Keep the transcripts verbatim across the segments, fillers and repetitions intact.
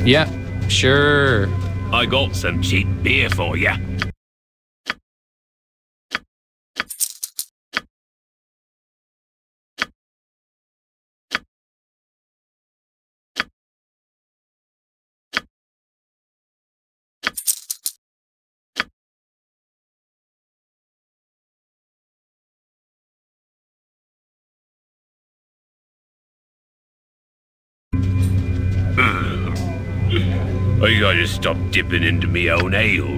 Yeah, sure. I got some cheap beer for you. I gotta stop dipping into me own ale.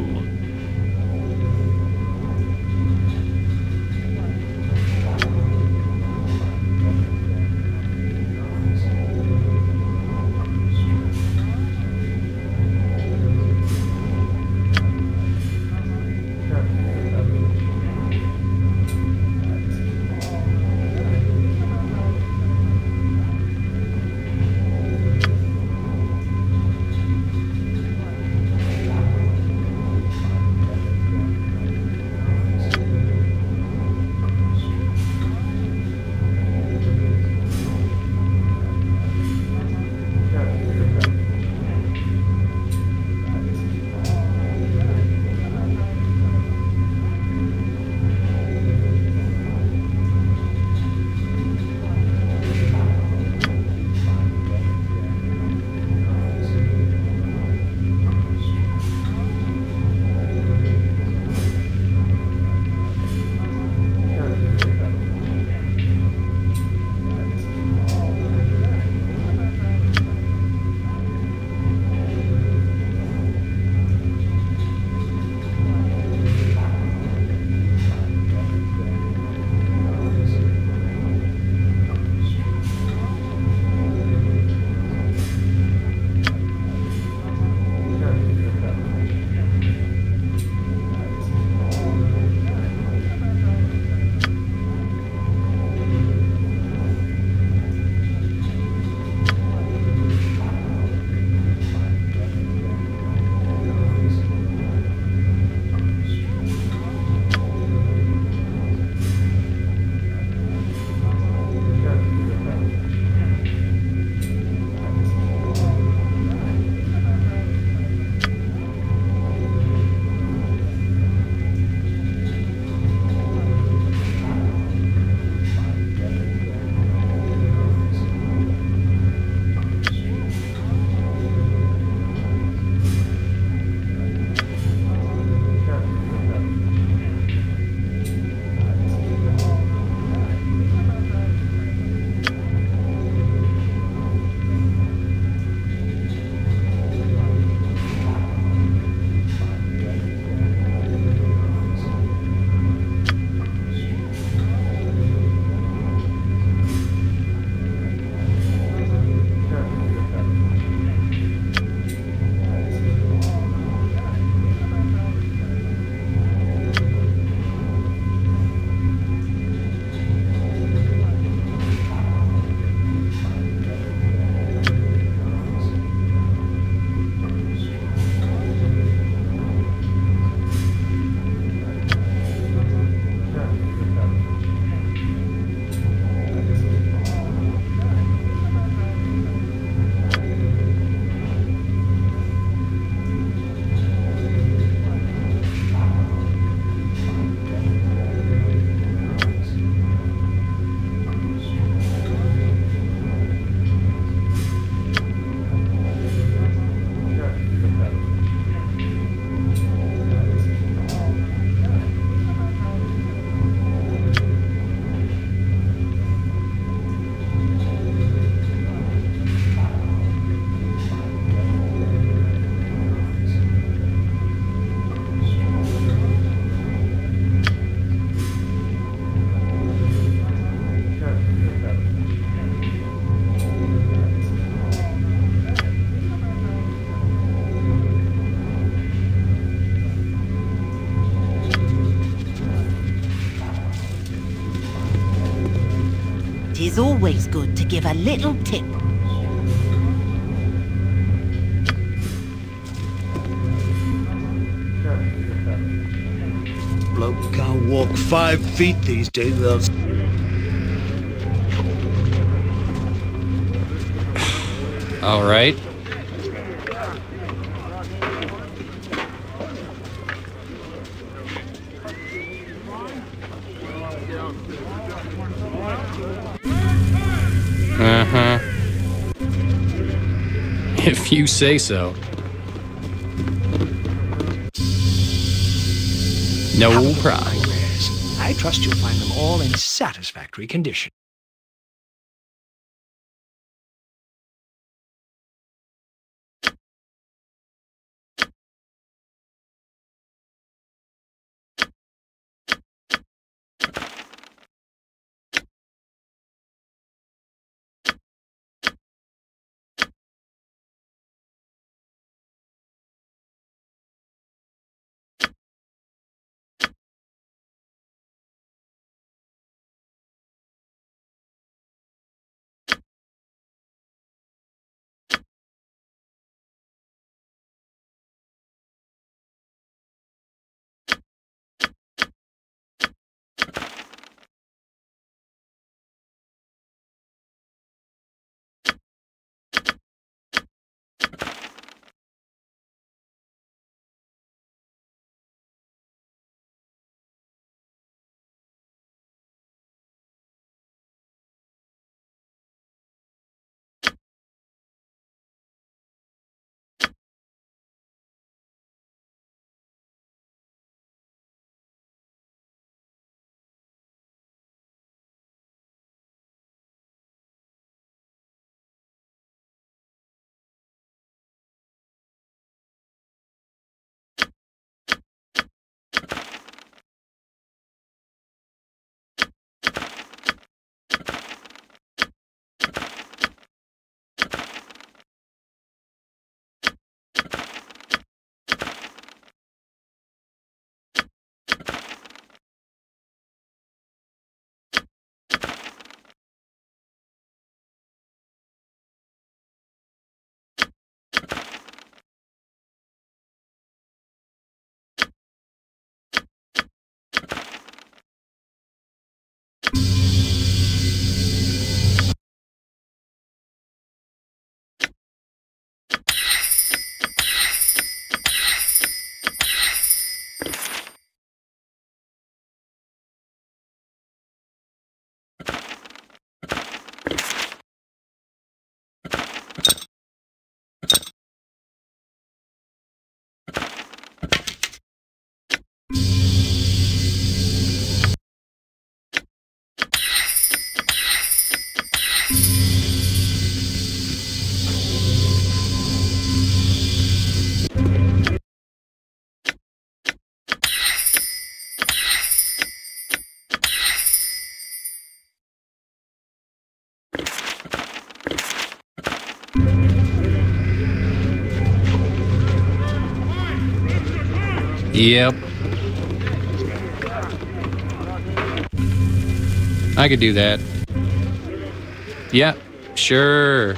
It's always good to give a little tip. Bloke can't walk five feet these days without... All right. If you say so. No problem. I trust you'll find them all in satisfactory condition. Yep. I could do that. Yeah, sure.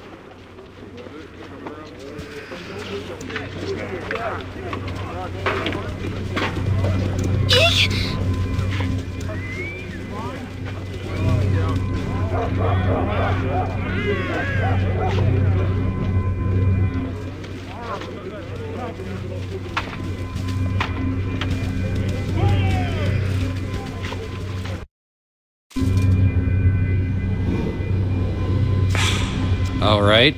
All right.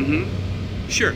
Mm-hmm. Sure.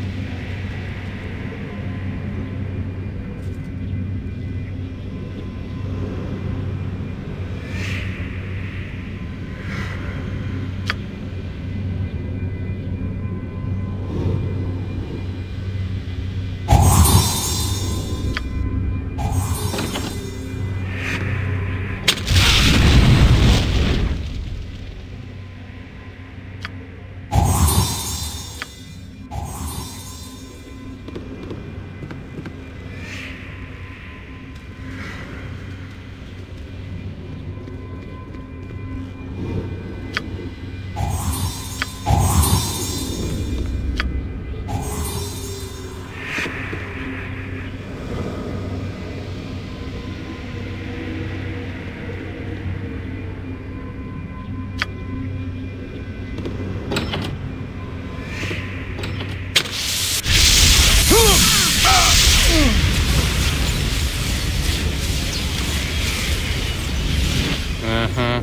Uh-huh.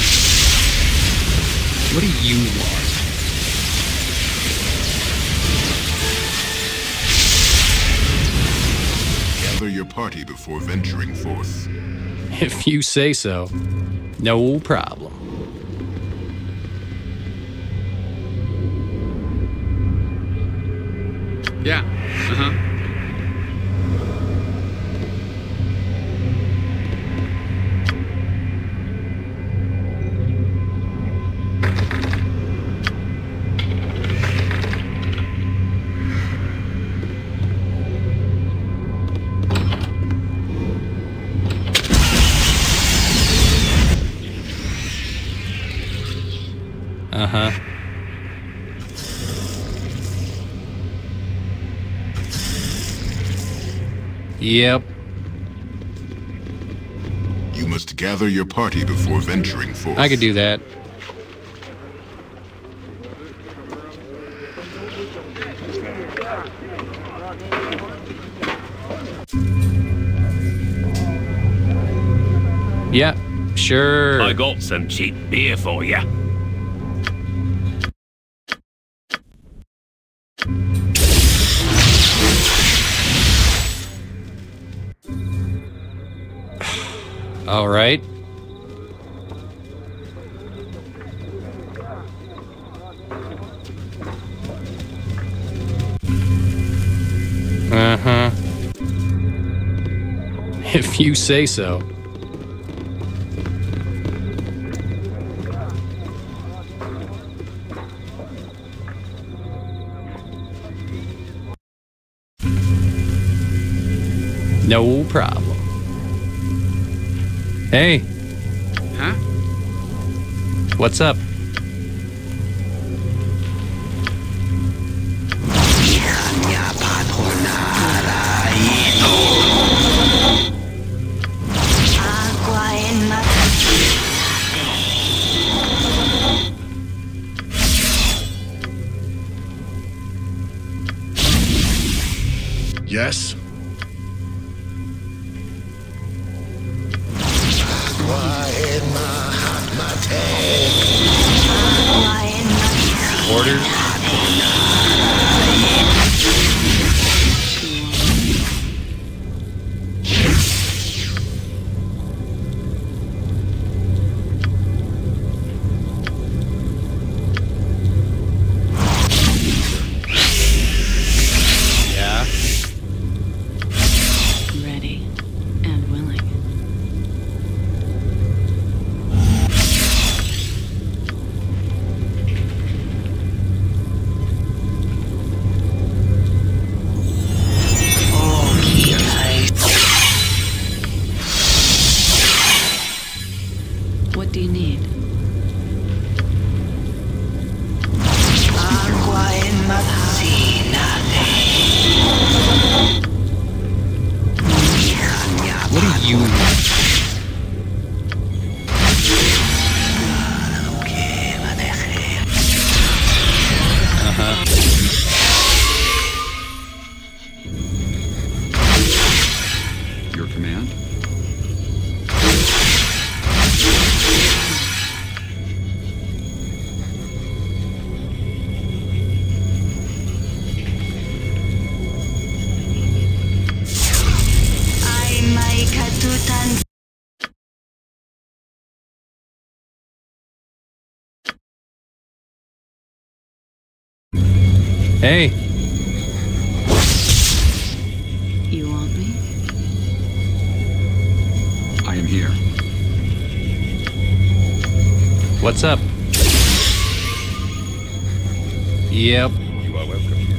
What do you want? Gather your party before venturing forth. If you say so. No problem. Yeah. Uh-huh. Uh-huh. Yep. You must gather your party before venturing forth. I could do that. Yeah, sure. I got some cheap beer for ya. All right. Uh-huh. If you say so. No problem. Hey. Huh? What's up? Yes? Orders? Yeah. Ready and willing. What do you need? What do you want? Uh-huh. Your command? Hutan. Hey, You want me? I am here. what's up? Yep. You are welcome here.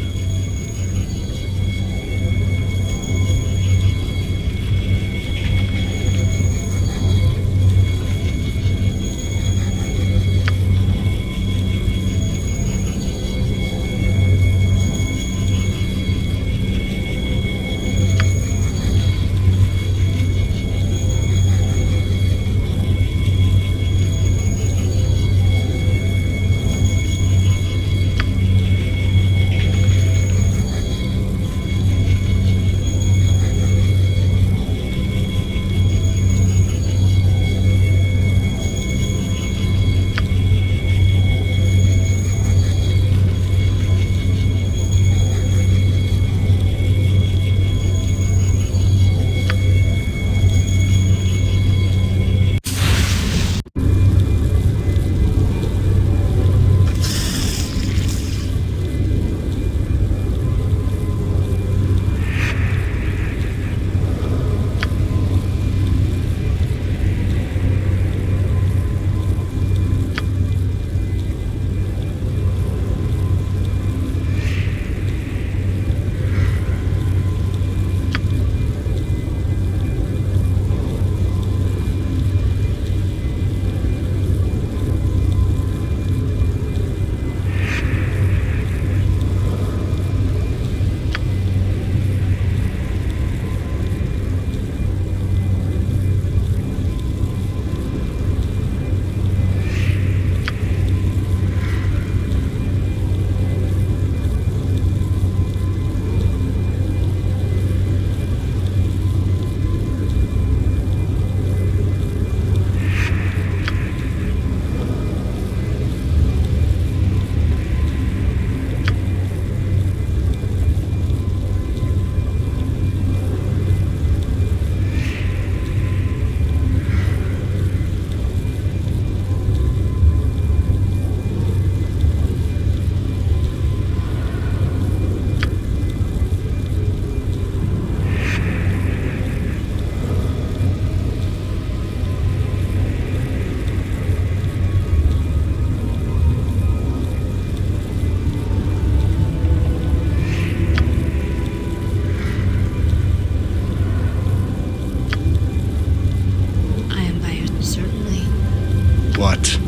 What?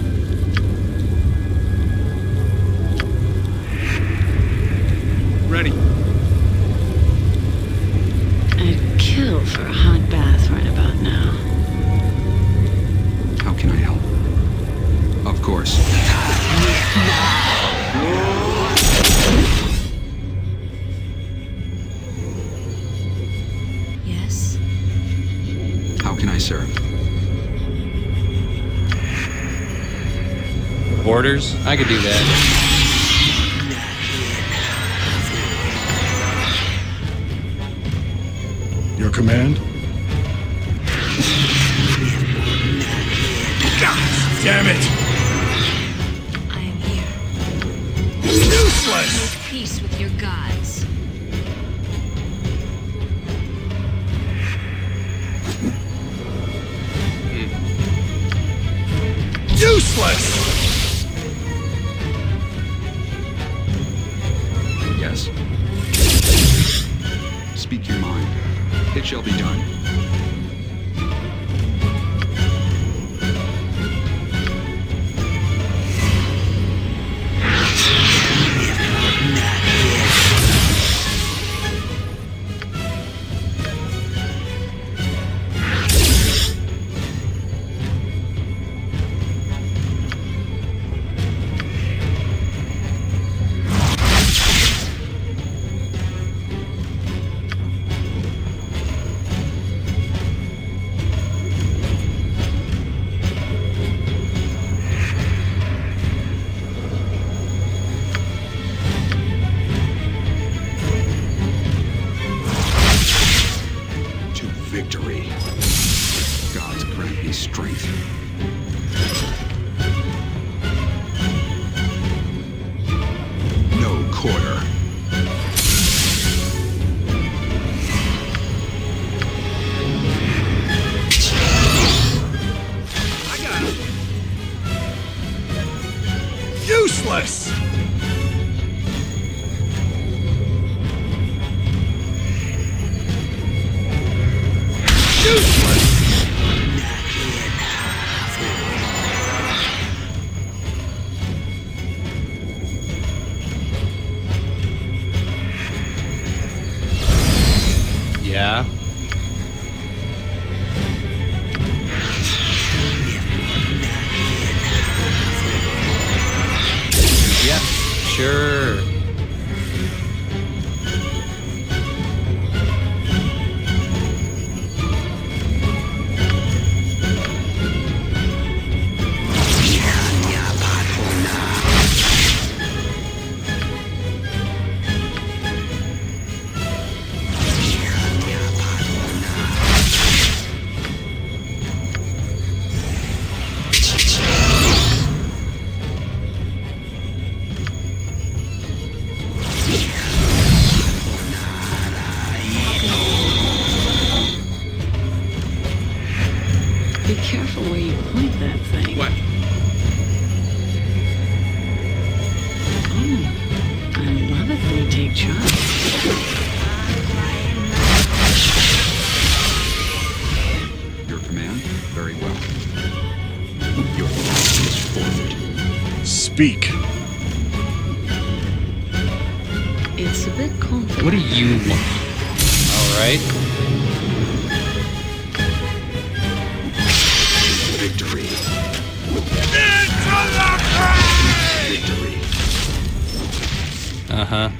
Ready. I'd kill for a hot bath right about now. How can I help? Of course. Yes? How can I serve? Orders? I could do that. Your command? Damn it! I am here. Useless! Make peace with your gods. Useless! Yes. Speak your mind. It shall be done. strength. No quarter. Useless! Useless! Yeah. Yeah, sure. Be careful where you point that thing. What? Oh, I love it when you take charge. Your command? Very well. Your command is forfeit. Speak. It's a bit confident. What do you want? All right. Victory. Victory. Uh-huh.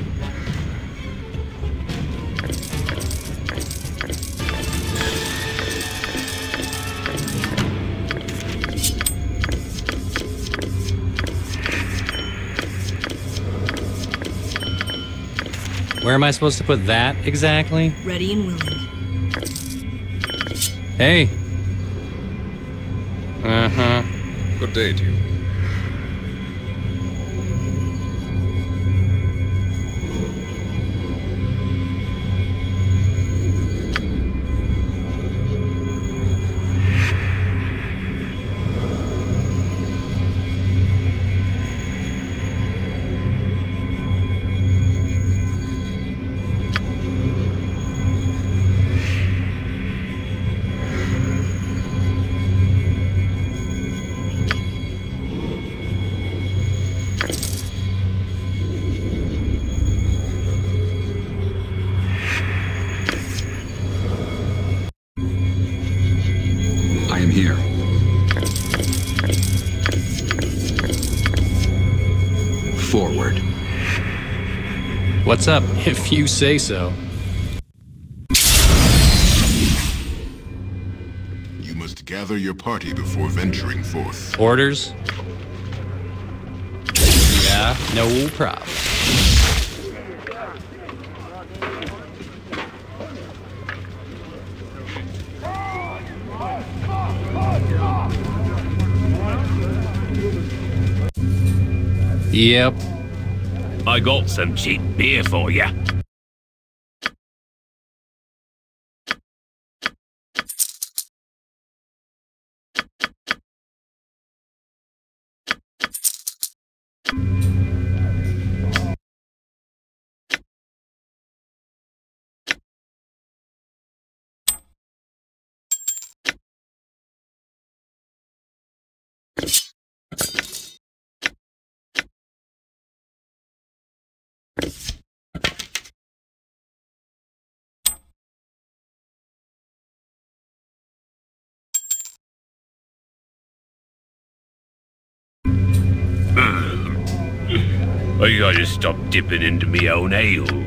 Where am I supposed to put that exactly? Ready and willing. Hey. Uh-huh. Good day to you. I am here. Forward. What's up, if you say so? You must gather your party before venturing forth. Orders? Yeah, no problem. Yep. I got some cheap beer for ya. I gotta stop dipping into me own ale.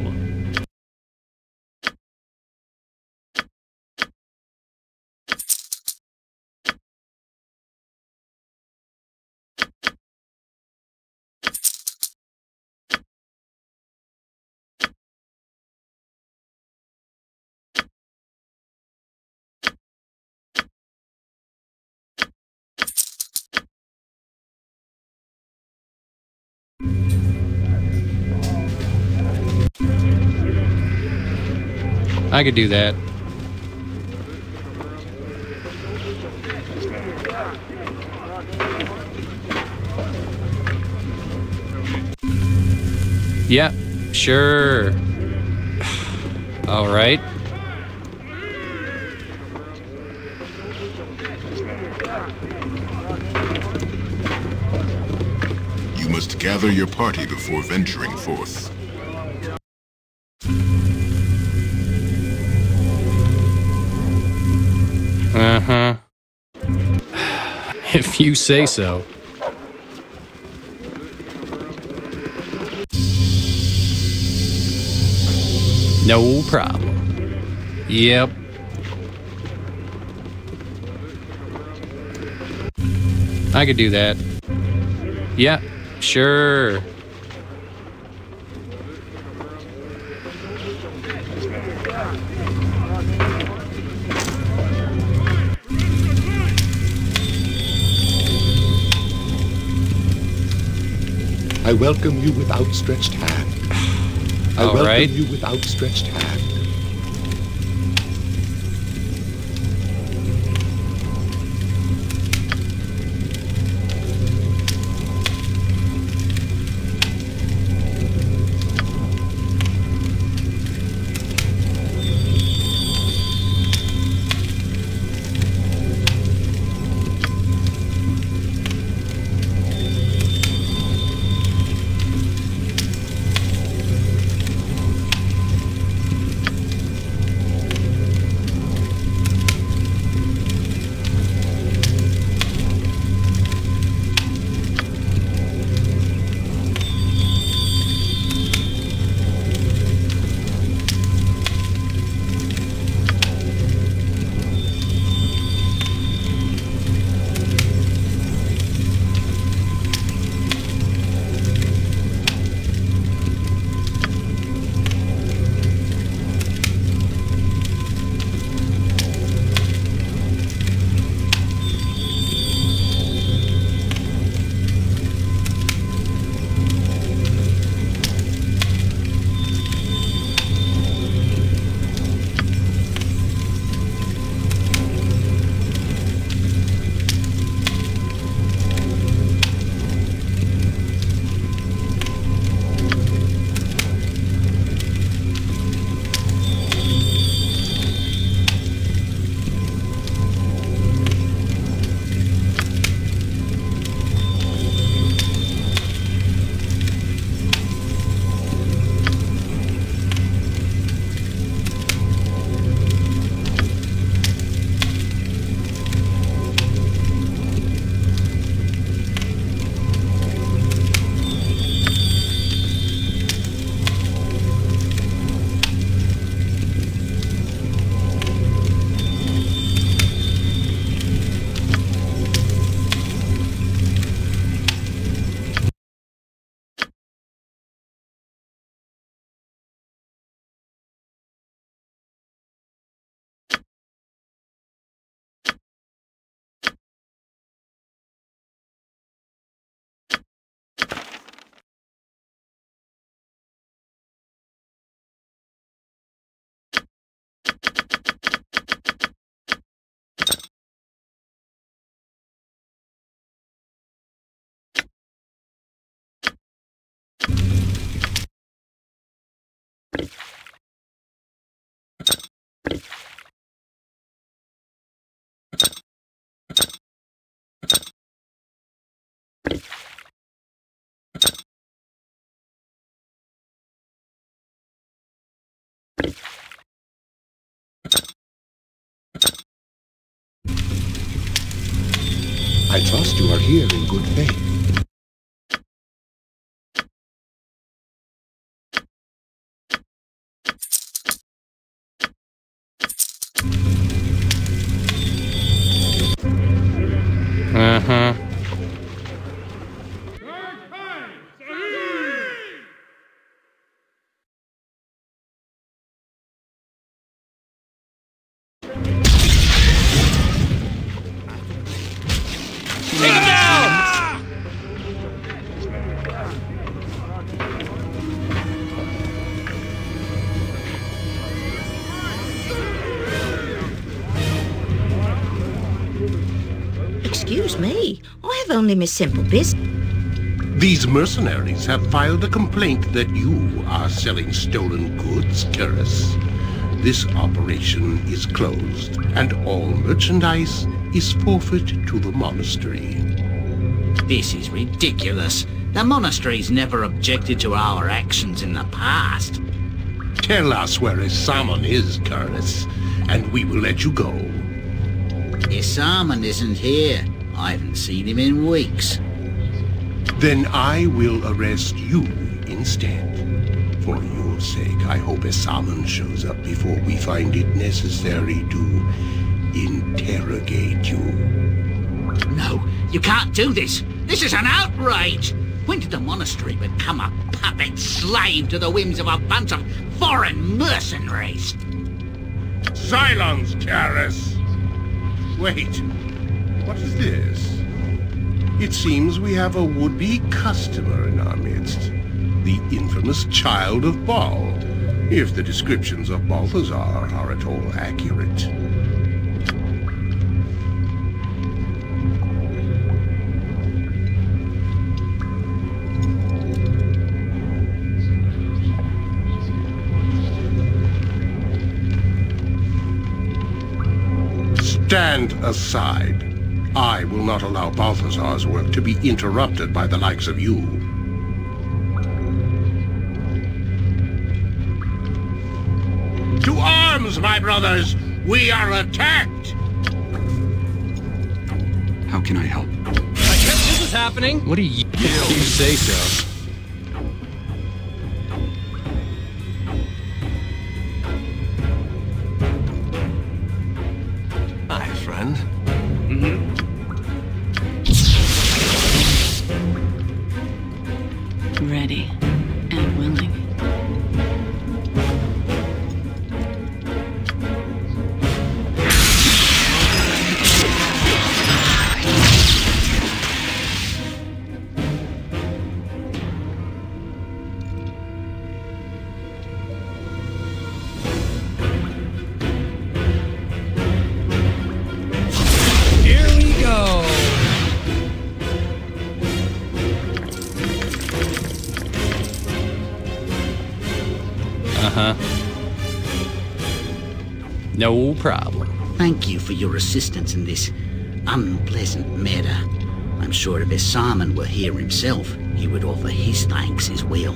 I could do that. Yeah, sure. All right. You must gather your party before venturing forth. Uh-huh. If you say so. No problem. Yep. I could do that. Yeah, sure. I welcome you with outstretched hand. I All welcome right. you with outstretched hand. I trust you are here in good faith. Uh-huh. Take him down! Excuse me, I have only my simple business. These mercenaries have filed a complaint that you are selling stolen goods, Curus. This operation is closed, and all merchandise is forfeit to the monastery. This is ridiculous. The monastery's never objected to our actions in the past. Tell us where Isaman is, Curus, and we will let you go. Isaman isn't here. I haven't seen him in weeks. Then I will arrest you instead. For your sake, I hope Isaman shows up before we find it necessary to interrogate you. No, you can't do this. This is an outrage. When did the monastery become a puppet slave to the whims of a bunch of foreign mercenaries? Silence, Curus! Wait, what is this? It seems we have a would-be customer in our midst. The infamous child of Bhaal, if the descriptions of Balthazar are at all accurate. Stand aside. I will not allow Balthazar's work to be interrupted by the likes of you. To arms, my brothers! We are attacked! How can I help? I guess this is happening. What do you, you say so? Hi, friend. Ready and willing. Here we go. Uh-huh. No problem. Thank you for your assistance in this unpleasant matter. I'm sure if Isaman were here himself, he would offer his thanks as well.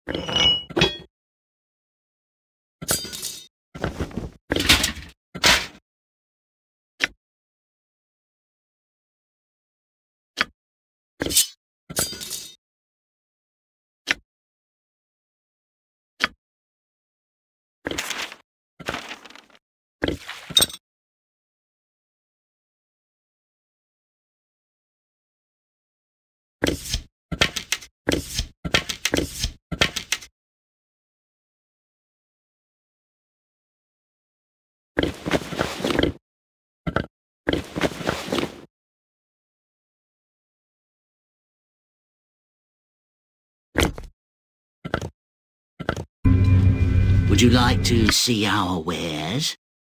Would you like to see our wares?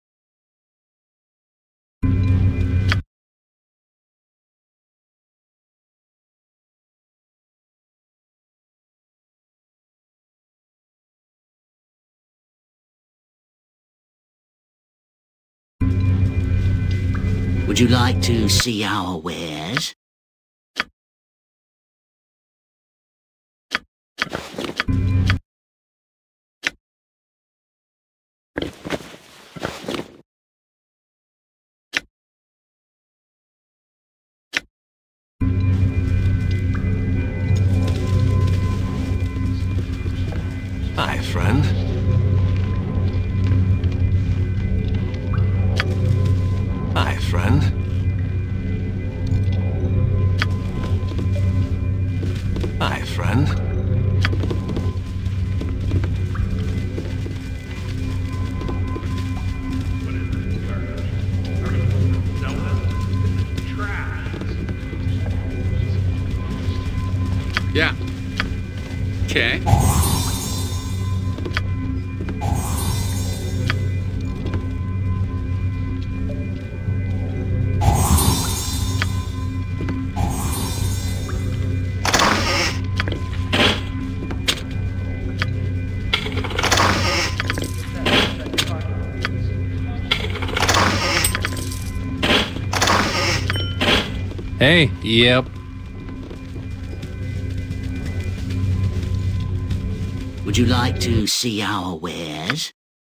Would you like to see our wares? Hi, friend. Hi, friend. Hi, friend. Yeah. Okay. Hey, yep. Would you like to see our wares?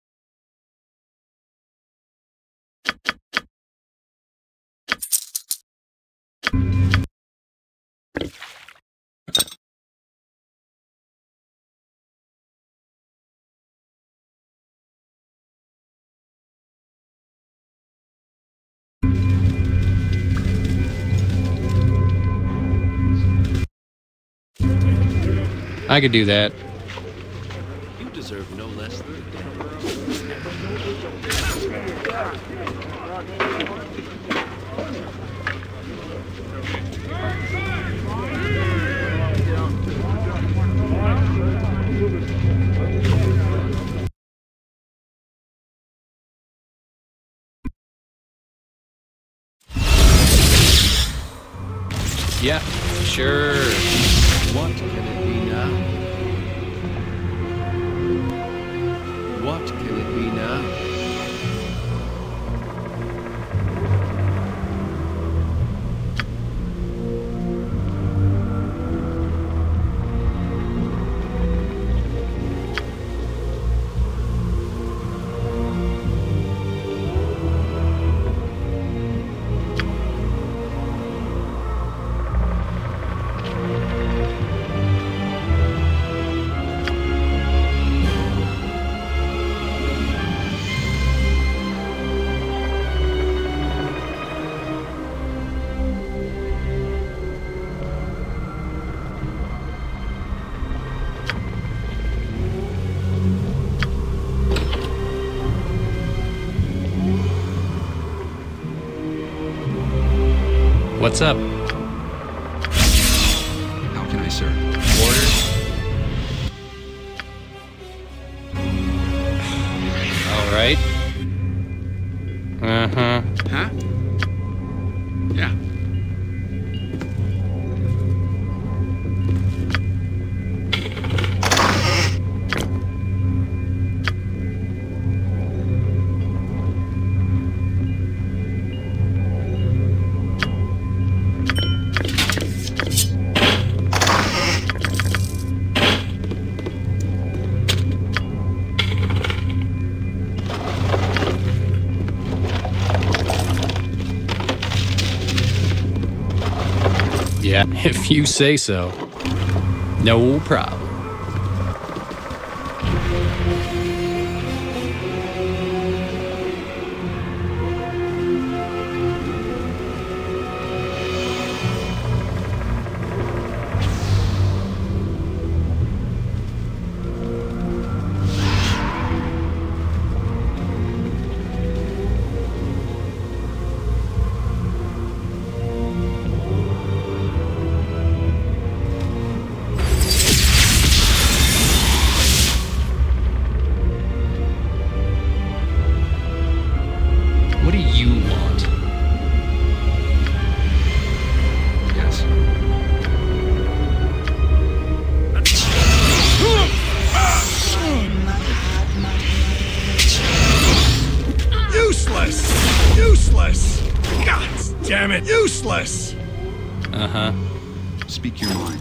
I could do that. You deserve no less than Yeah, sure. What can it be now? What can it be now? What's up? How can I serve? Orders? All right. Uh-huh. Huh? Yeah. If you say so. No problem. Useless! Uh-huh. Speak your mind.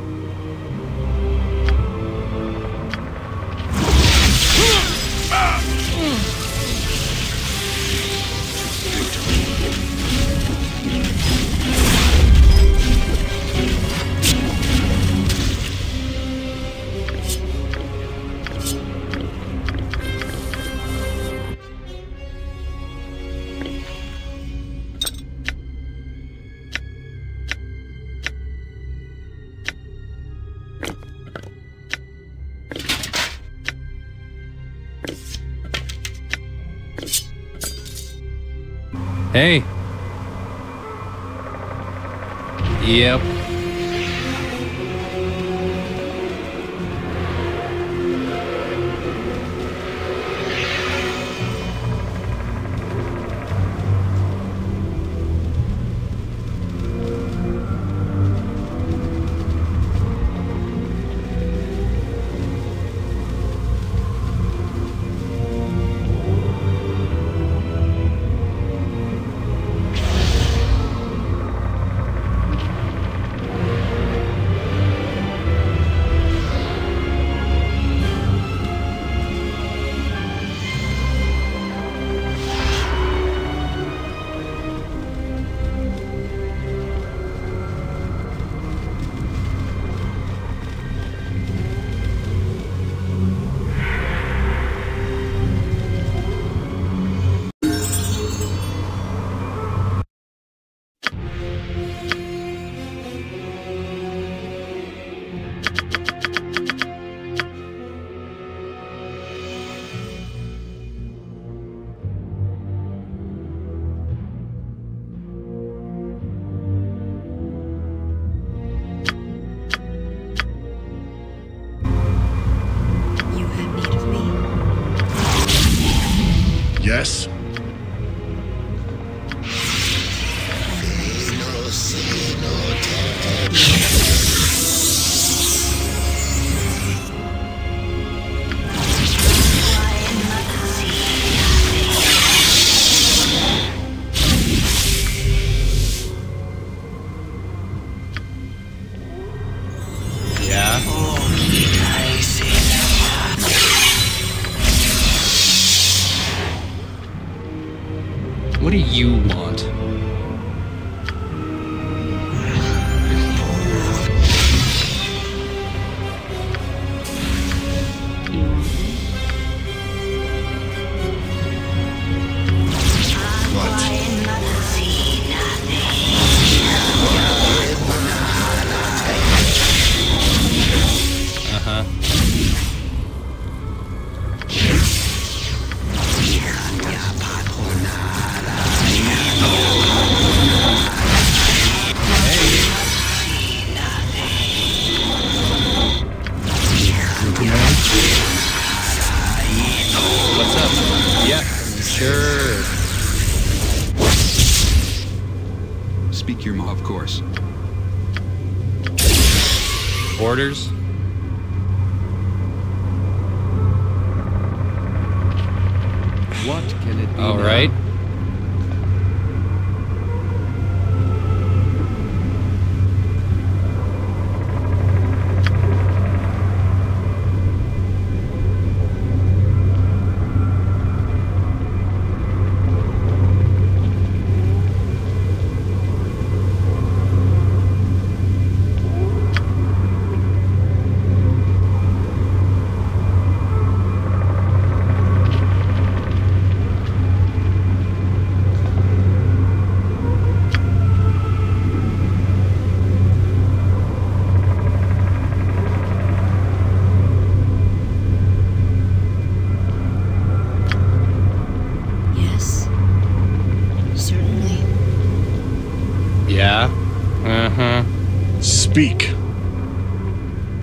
Hey. Yep. Yes? What do you want? Uh-huh. What's up? Yeah, sure. Speak your mind, of course. Orders? What can it be? All now? right.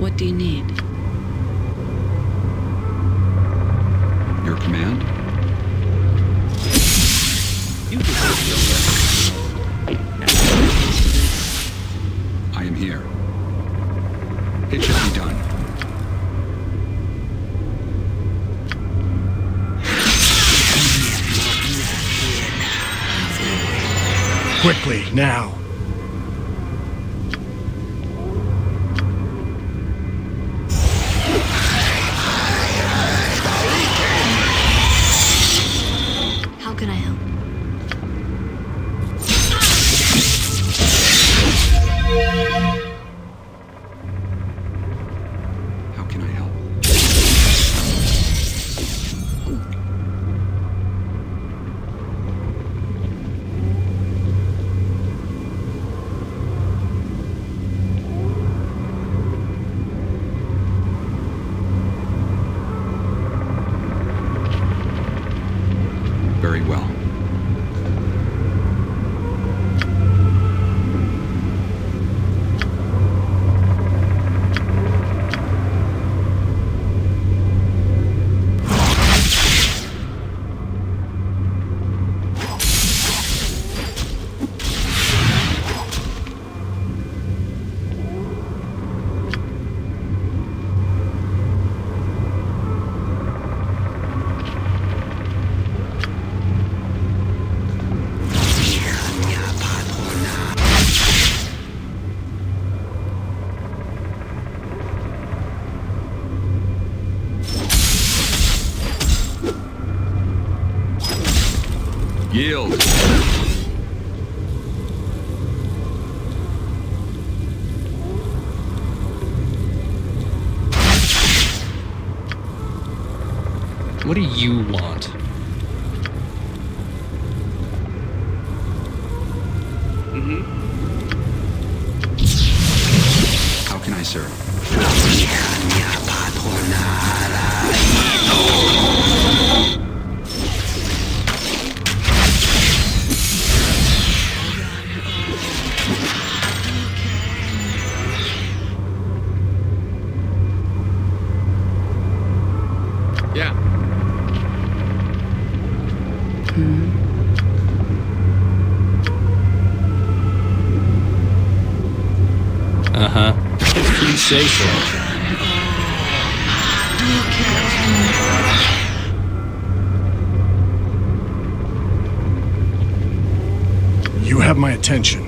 What do you need? Your command? You deserve no less. I am here. It should be done. Quickly, now. How can I help? How can I help? Very well. Yield. What do you want? Mm-hmm. How can I serve? Yeah. Uh-huh. If you say so. You have my attention.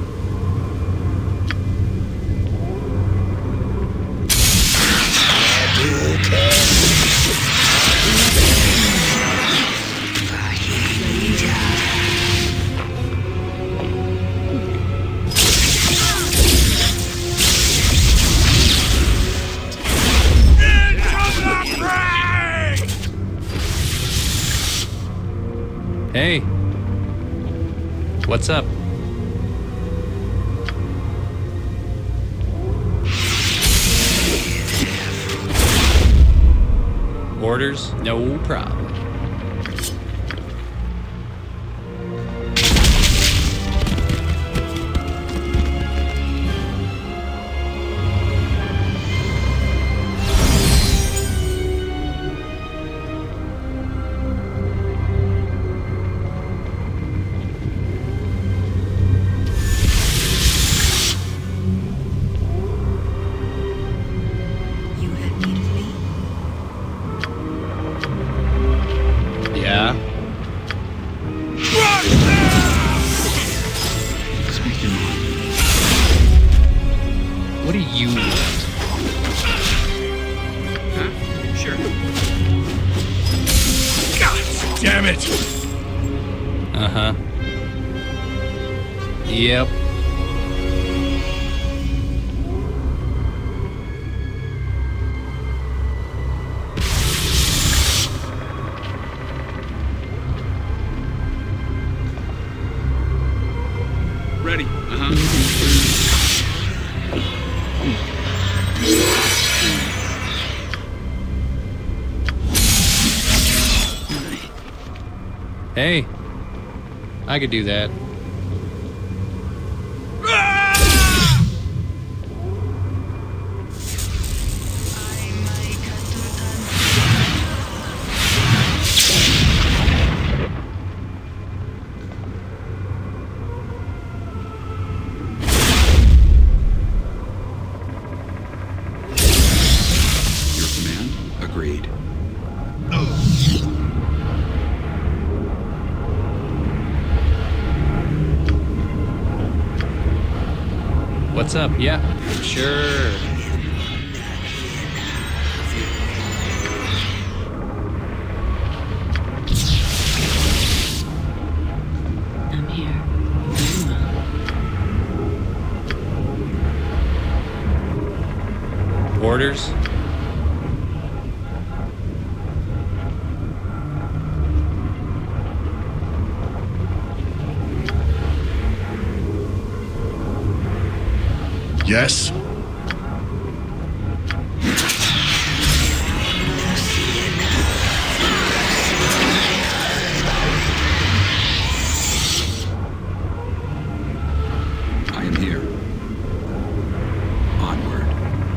Hey. What's up? Orders? No problem. Yeah. Speak your mind. What do you want? Huh? Sure. God damn it! Uh-huh. Yep. Ready. Uh-huh. Hey. I could do that. Agreed. What's up? Yeah, sure. I'm here. Very well. Orders? Yes? I am here. Onward.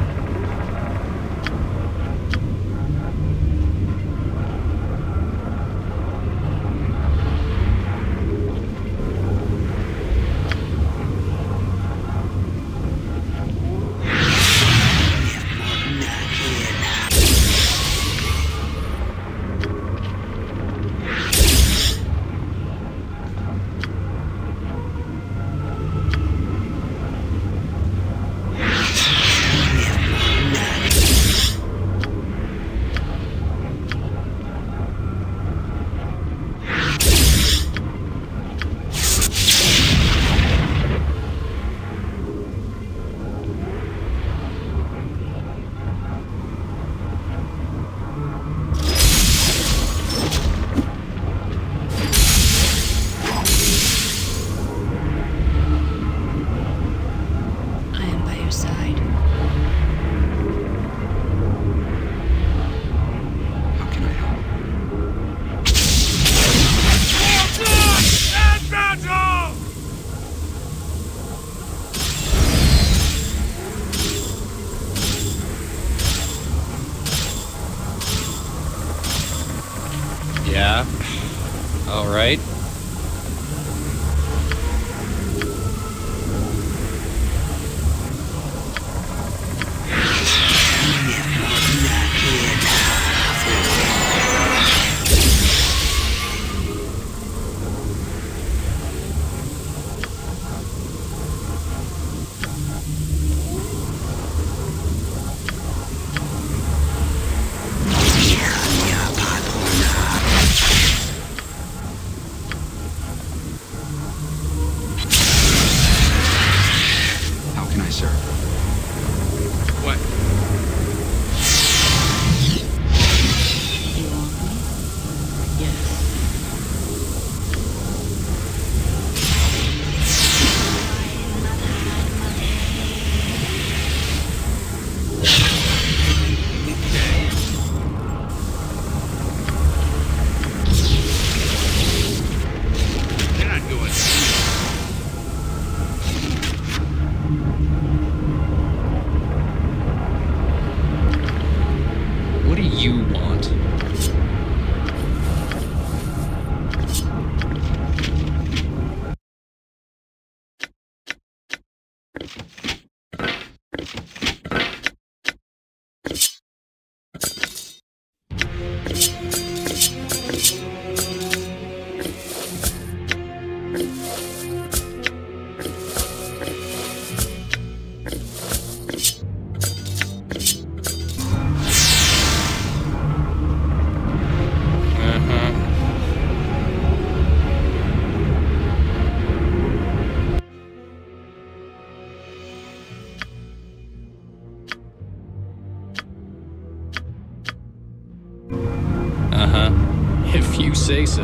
Yeah. All right. What do you want? Uh-huh. If you say so.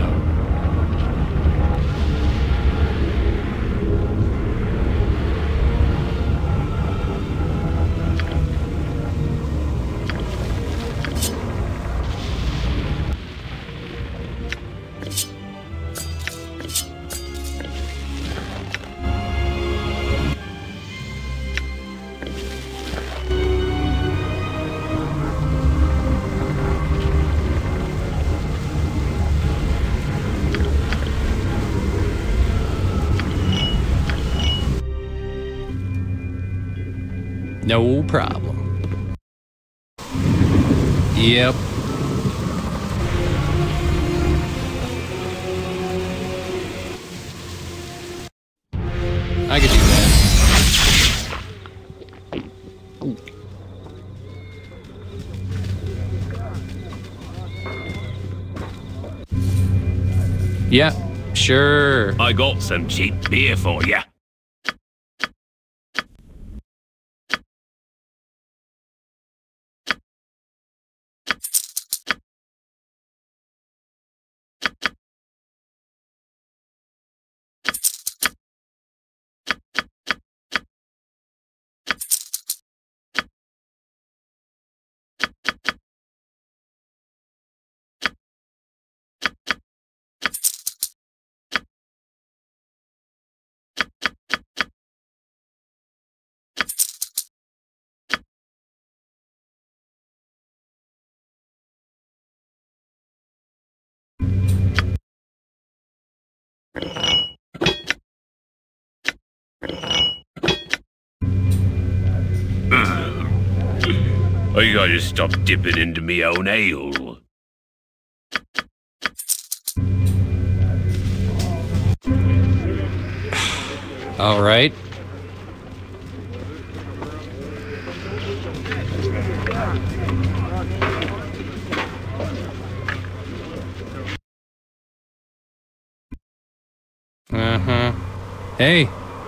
No problem. Yep. I could do that. Yeah, sure. I got some cheap beer for ya. I gotta stop dipping into me own ale. All right. Uh-huh. Hey.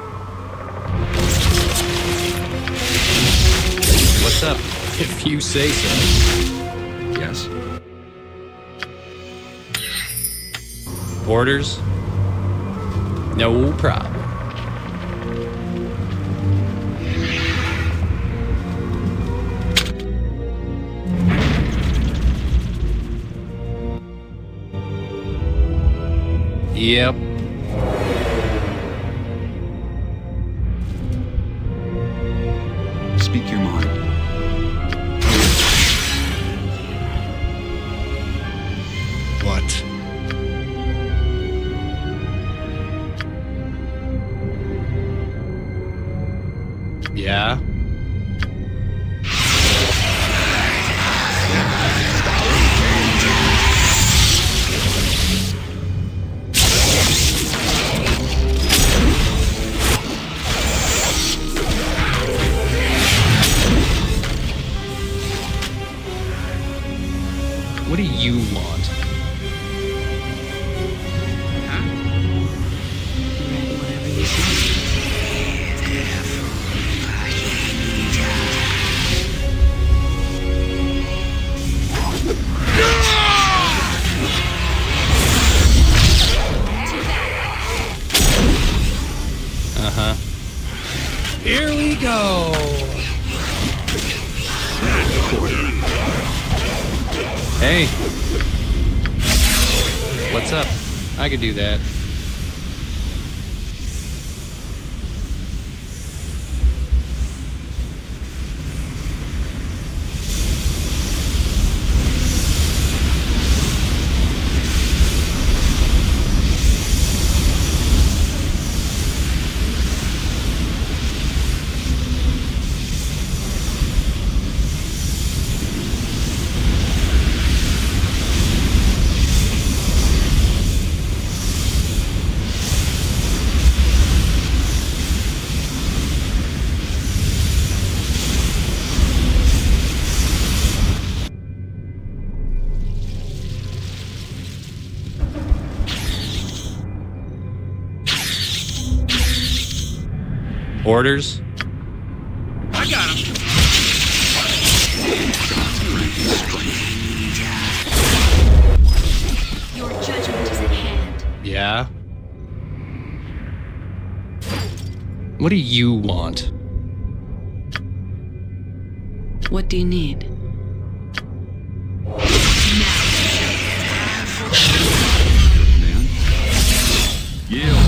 What's up? If you say so. Yes? Orders? No problem. Yep. Speak your mind. What? Yeah. What do you want? Huh? Read whatever you say. Uh-huh. Here we go. Hey. What's up? I could do that. Orders? I got him. Your judgment is at hand. Yeah. What do you want? What do you need? Man. Yield.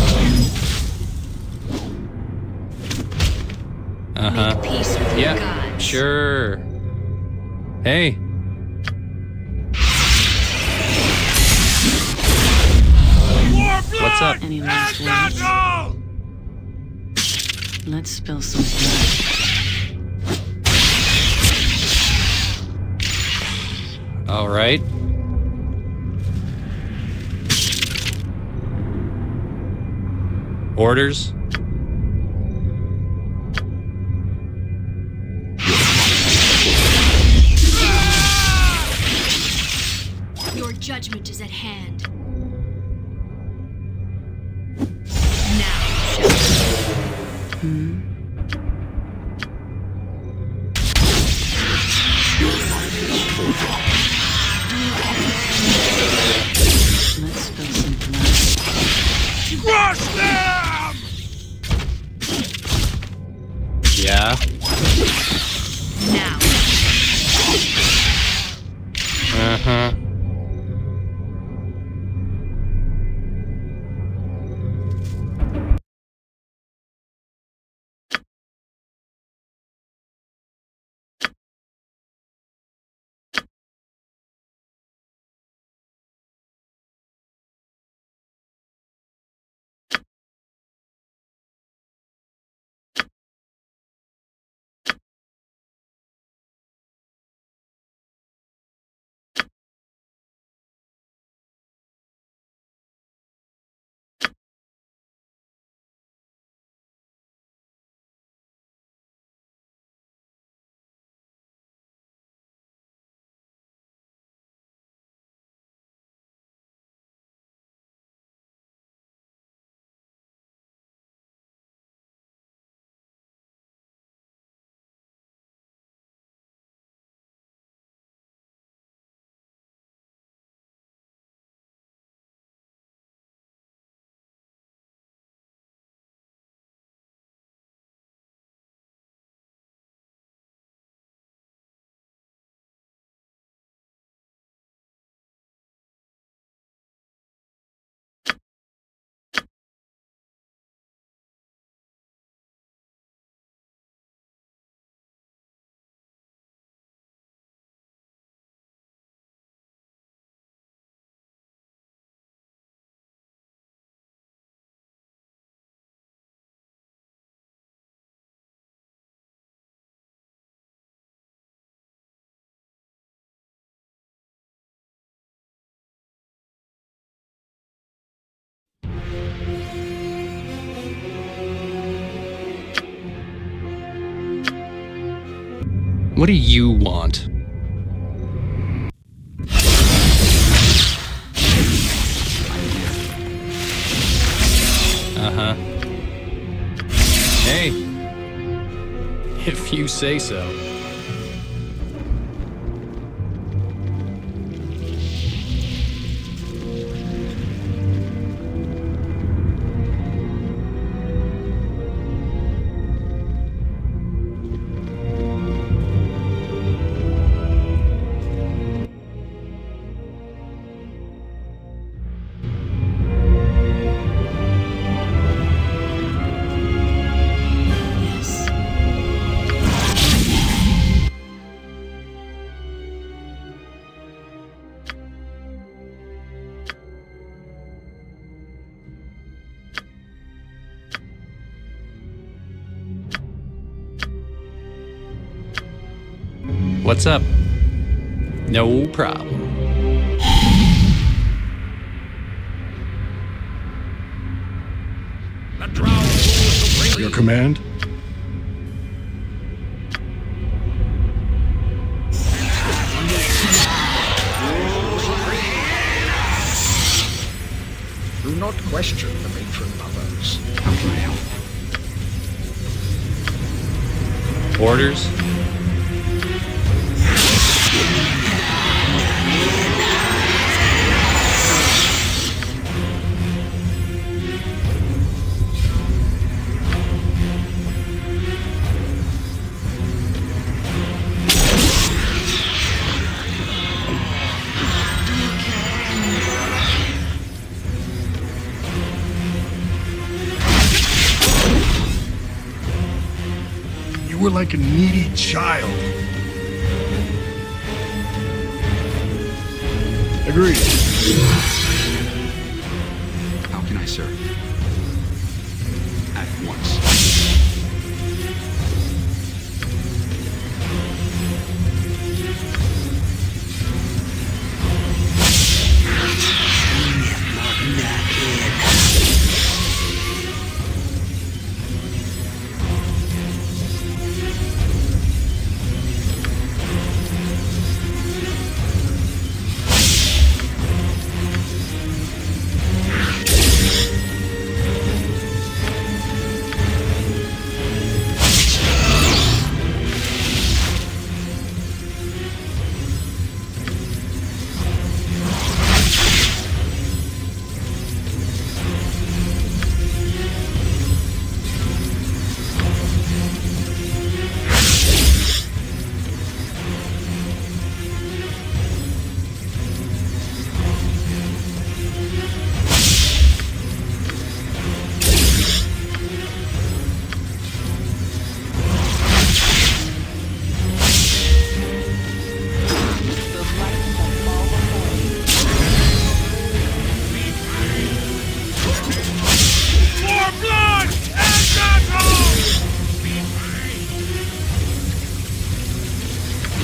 Uh-huh. Make peace with your Yeah, gods. sure. Hey. What's up? Any last words? Let's spill some blood. All right. Orders? Your judgment is at hand. Hmm? Let's spill some blood. Crush them! Yeah. Now. Uh-huh. What do you want? Uh-huh. Hey. If you say so. What's up? No problem. Your command? Do not question the matron mothers. How can I help? Orders? You were like a needy child. Agreed. How can I serve? At once.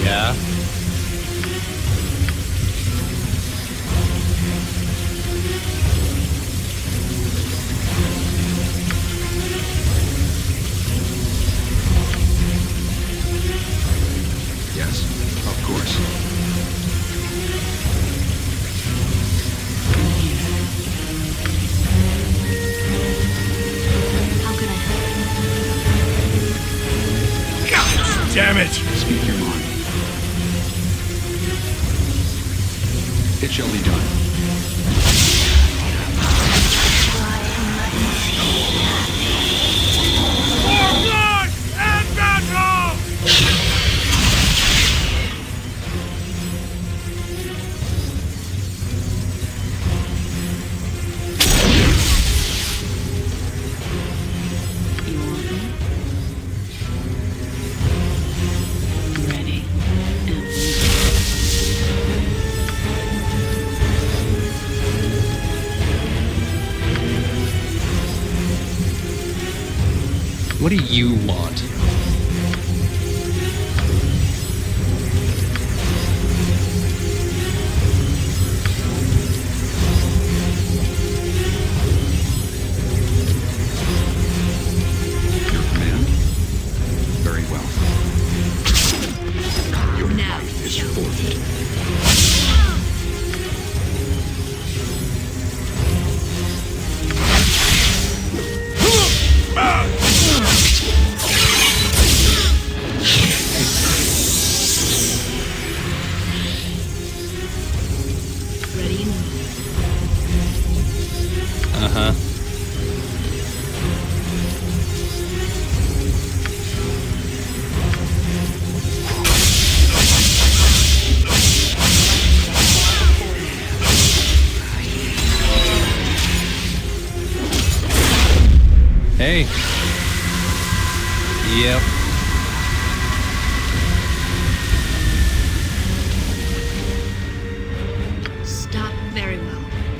Yeah. Yes, of course. How can I help? Damn it! Speak your mind. It shall be done. For blood and battle! You want me? Ready. And What do you want? Your command? Very well. Your Now. life is forfeit. Ready and move. Uh-huh. Hey. Yep. Stop very well.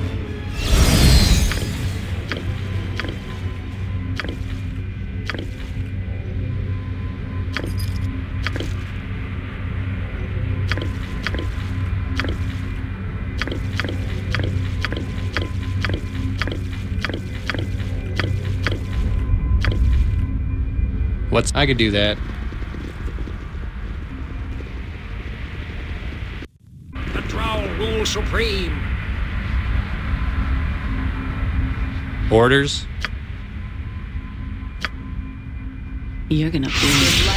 What's I could do that. The drow rule supreme. Orders? you're gonna bleed.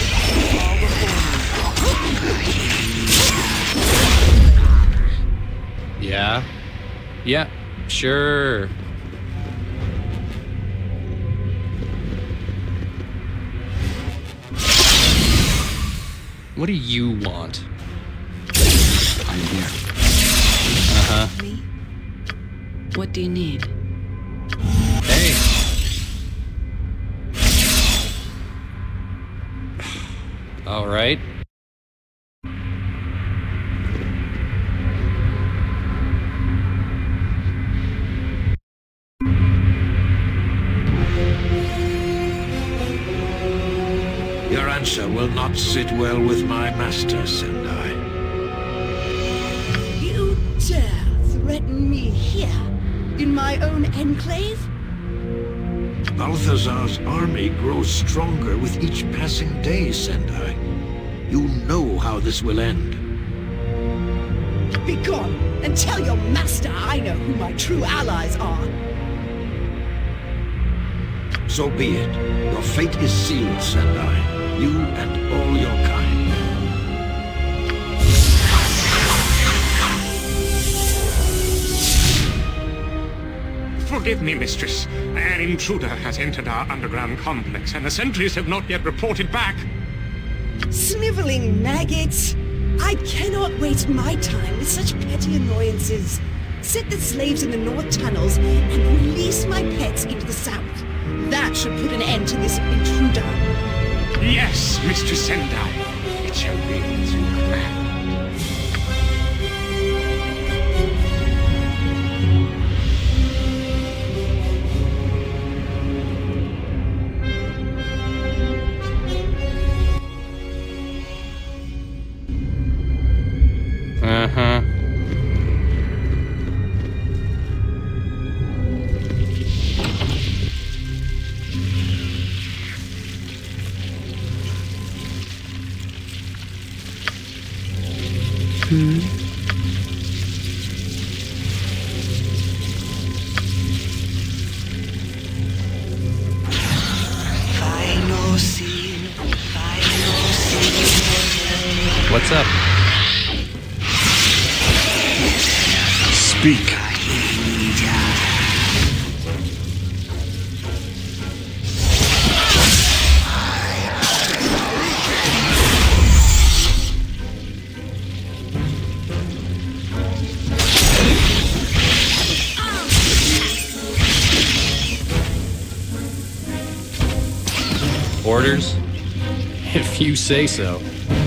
Yeah. Yeah. Sure. What do you want? I'm here. Uh-huh. Me? What do you need? Hey. All right. Your answer will not sit well with my master, Sendai. You dare threaten me here, in my own enclave? Balthazar's army grows stronger with each passing day, Sendai. You know how this will end. Begone, and tell your master I know who my true allies are. So be it. Your fate is sealed, Sendai. You and all your kind. Forgive me, mistress. An intruder has entered our underground complex, and the sentries have not yet reported back. Sniveling maggots! I cannot waste my time with such petty annoyances. Set the slaves in the north tunnels and release my pets into the south. That should put an end to this intruder. Yes, Mistress Sendai. It shall be as you command. Hmm? What's up? Speak. Orders? If you say so.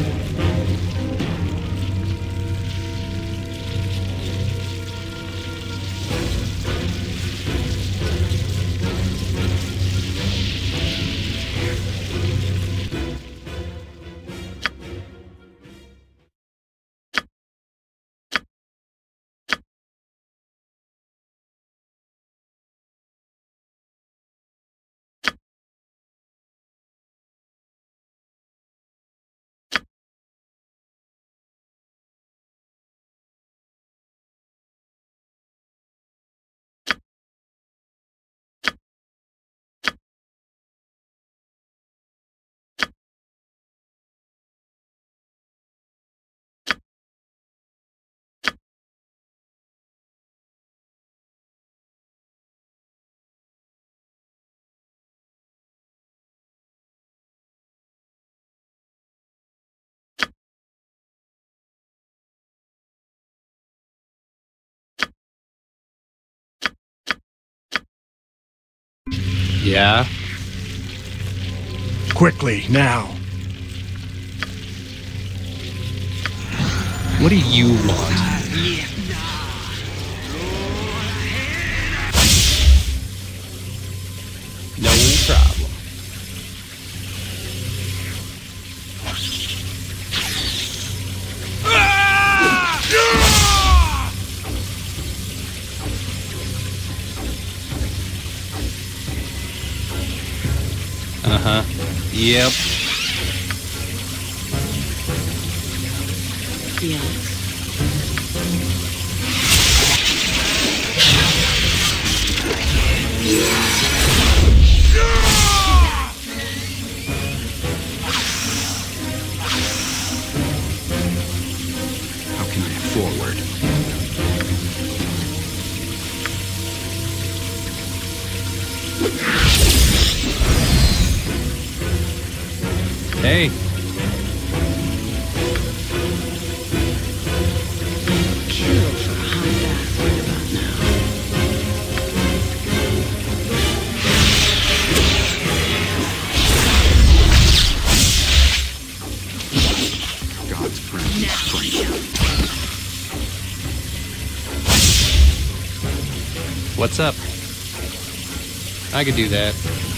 Yeah? Quickly, now. What do you want? No problem. Uh-huh. Yep. Yes. How can I forward? Hey. Kill for a hot bath right about now. God's friend. What's up? I could do that.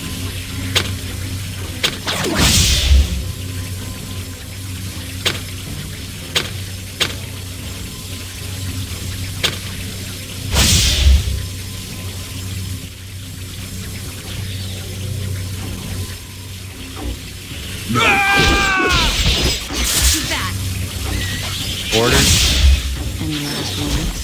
Orders? Any last words?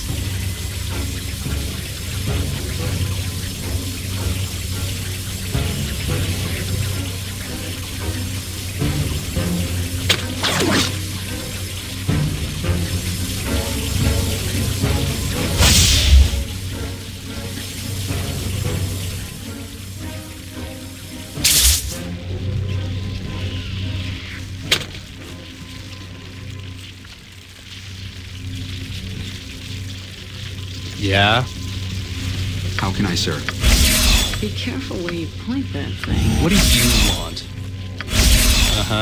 Yeah? How can I serve? Be careful where you point that thing. What do you want? Uh-huh.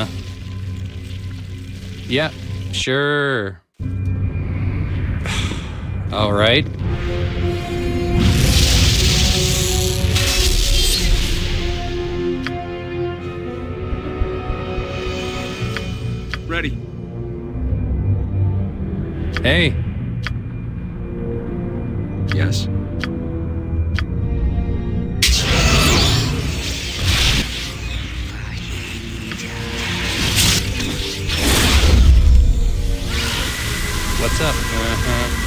Yeah, sure. All right. Ready. Hey. Yes. what's up? Uh-huh.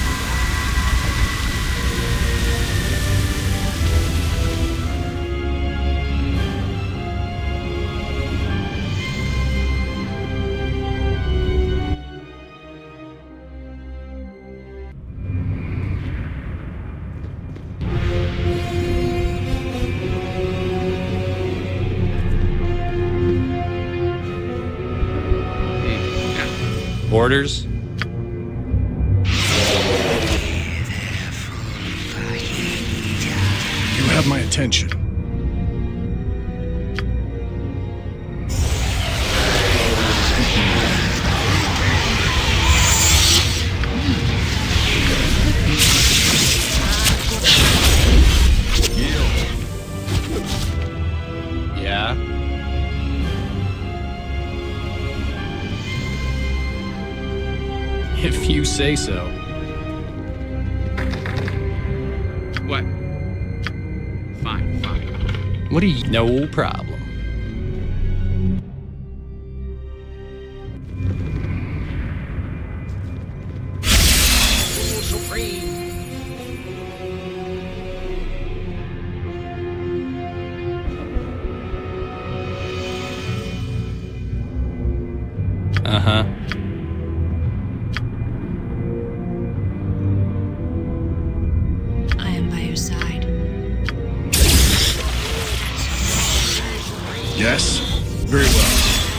Orders? You have my attention. Yeah. If you say so. What? Fine, fine. What do you... No problem. Uh-huh. I am by your side. Yes? Very well.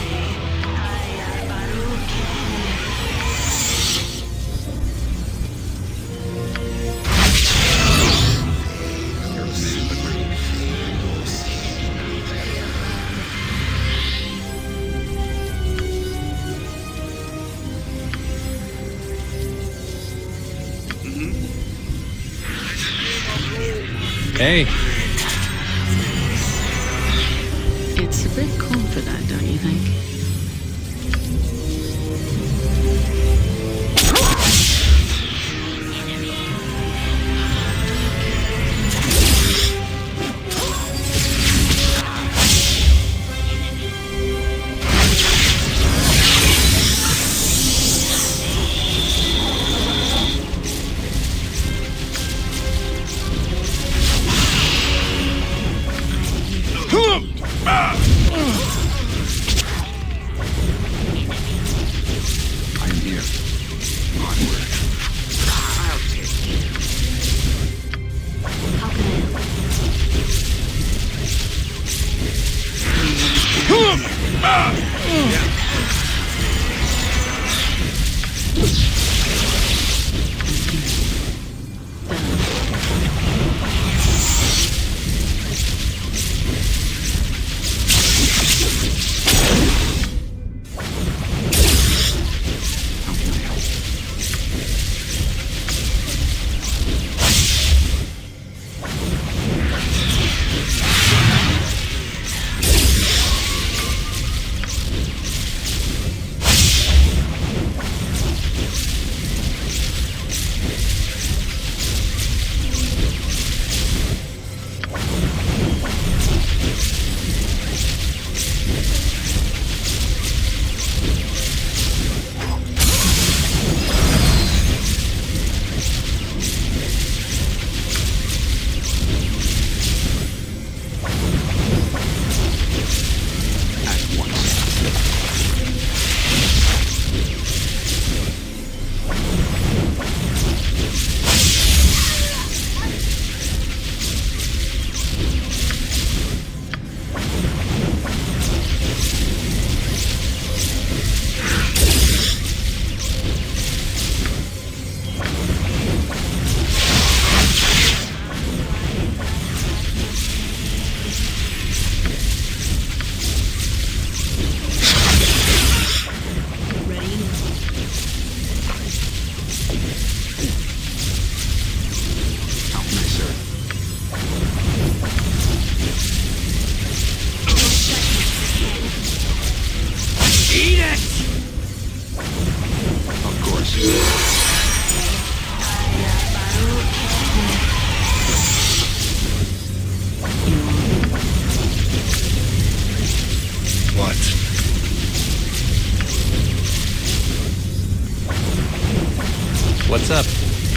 Hey. It's a bit cold for that, don't you think? What's up?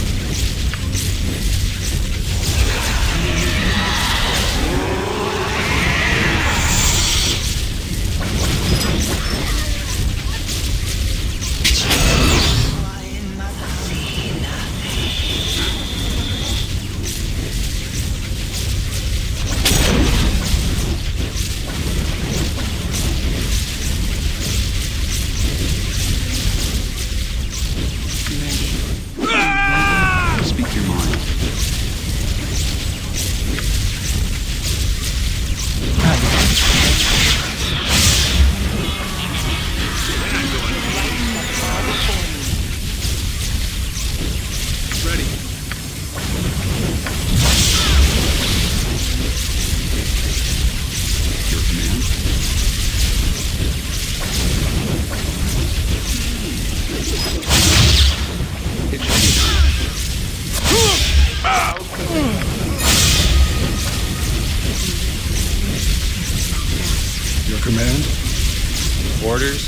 Your command? Orders?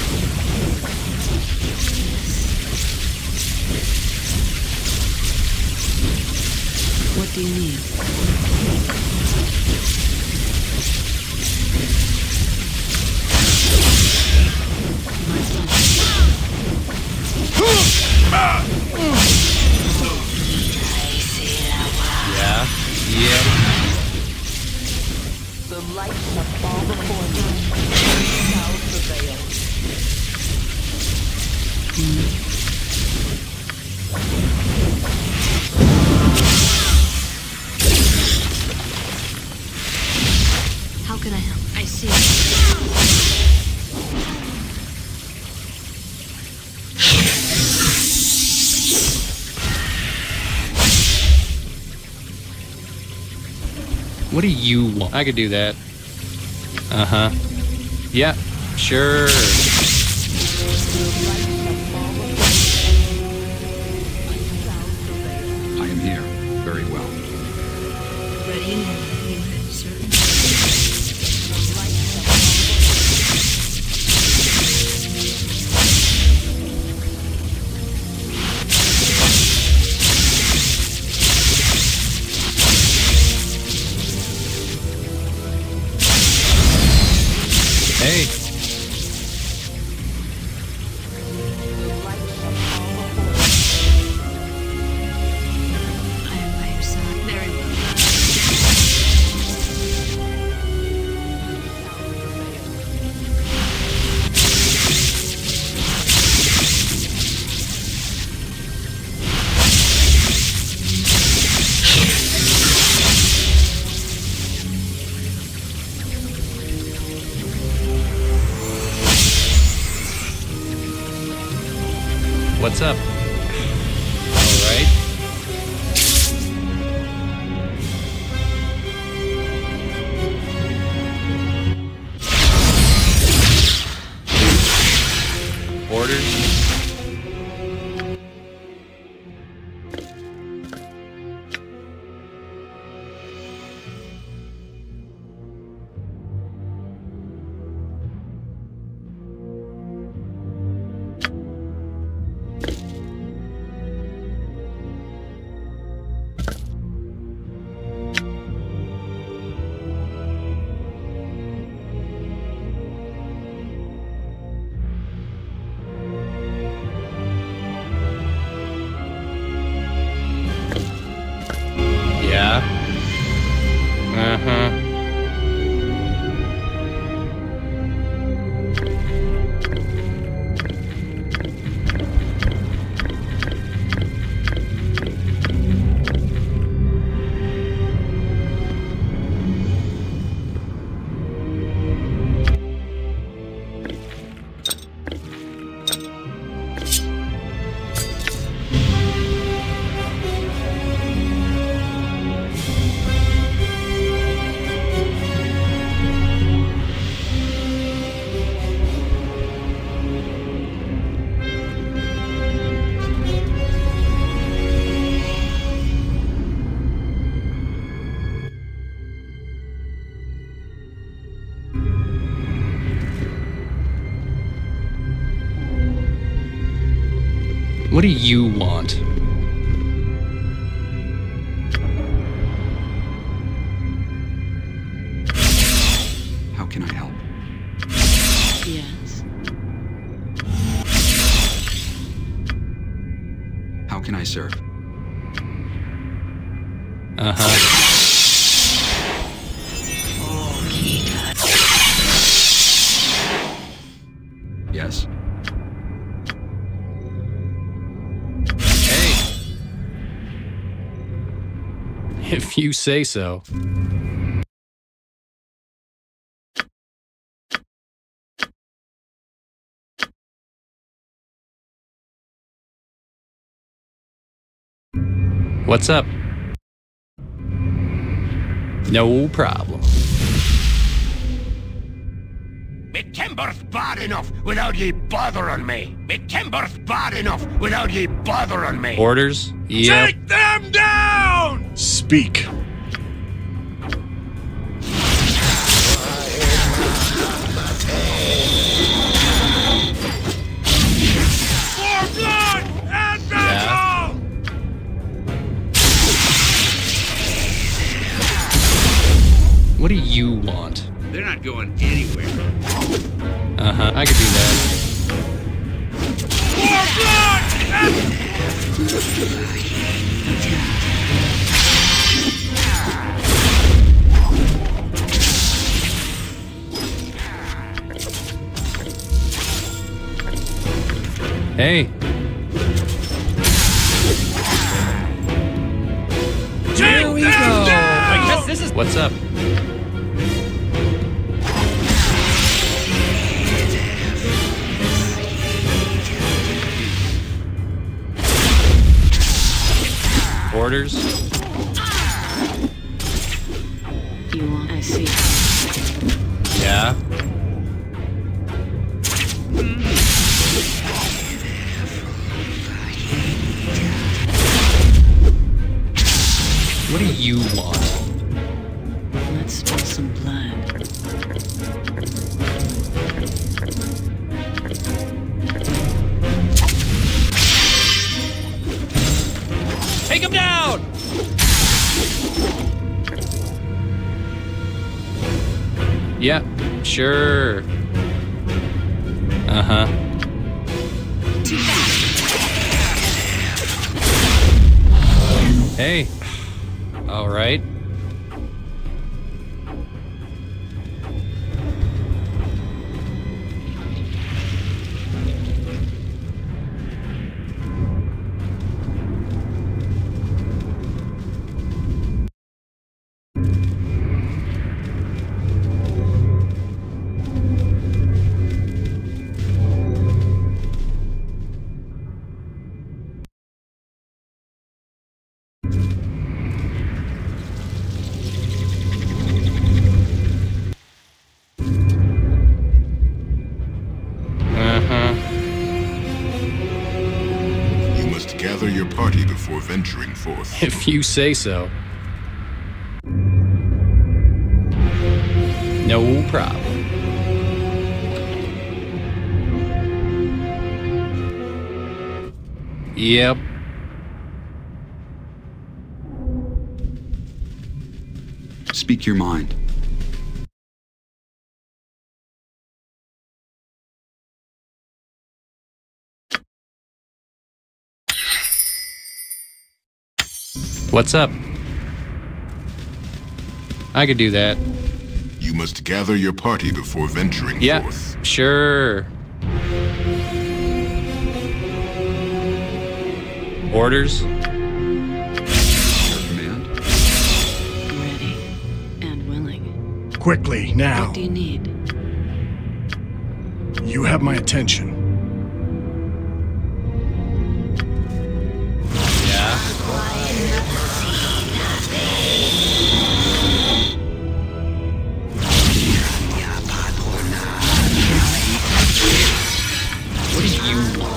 What do you need? Yeah. Yeah. The light shall fall before you. Shall prevail. How can I help? I see. What do you want? I could do that. Uh-huh. Yeah, sure. I am here. Very well. Ready and willing, certain. Hey. I am by your side. There it is. What's up? All right. Orders? What do you want? How can I help? Yes. How can I serve? Uh-huh. Yes. Hey. If you say so. What's up? No problem. Me timber's bad enough without ye bothering me. Me timber's bad enough without ye bothering me. Orders? Yep. Take them down! Speak. For blood and battle! What do you want? They're not going anywhere. Uh-huh, I could do that. For blood and... Hey. Here we go. I guess this is... What's up? Orders? You want? I see. Yeah. What do you want? Let's spill some blood. Take him down! Yeah, sure. Uh-huh. Hey. All right. Gather your party before venturing forth. If you say so. No problem. Yep. Speak your mind. What's up? I could do that. You must gather your party before venturing yeah, forth. Sure. Orders? Your command? Ready and willing. Quickly, now. What do you need? You have my attention. What do you want?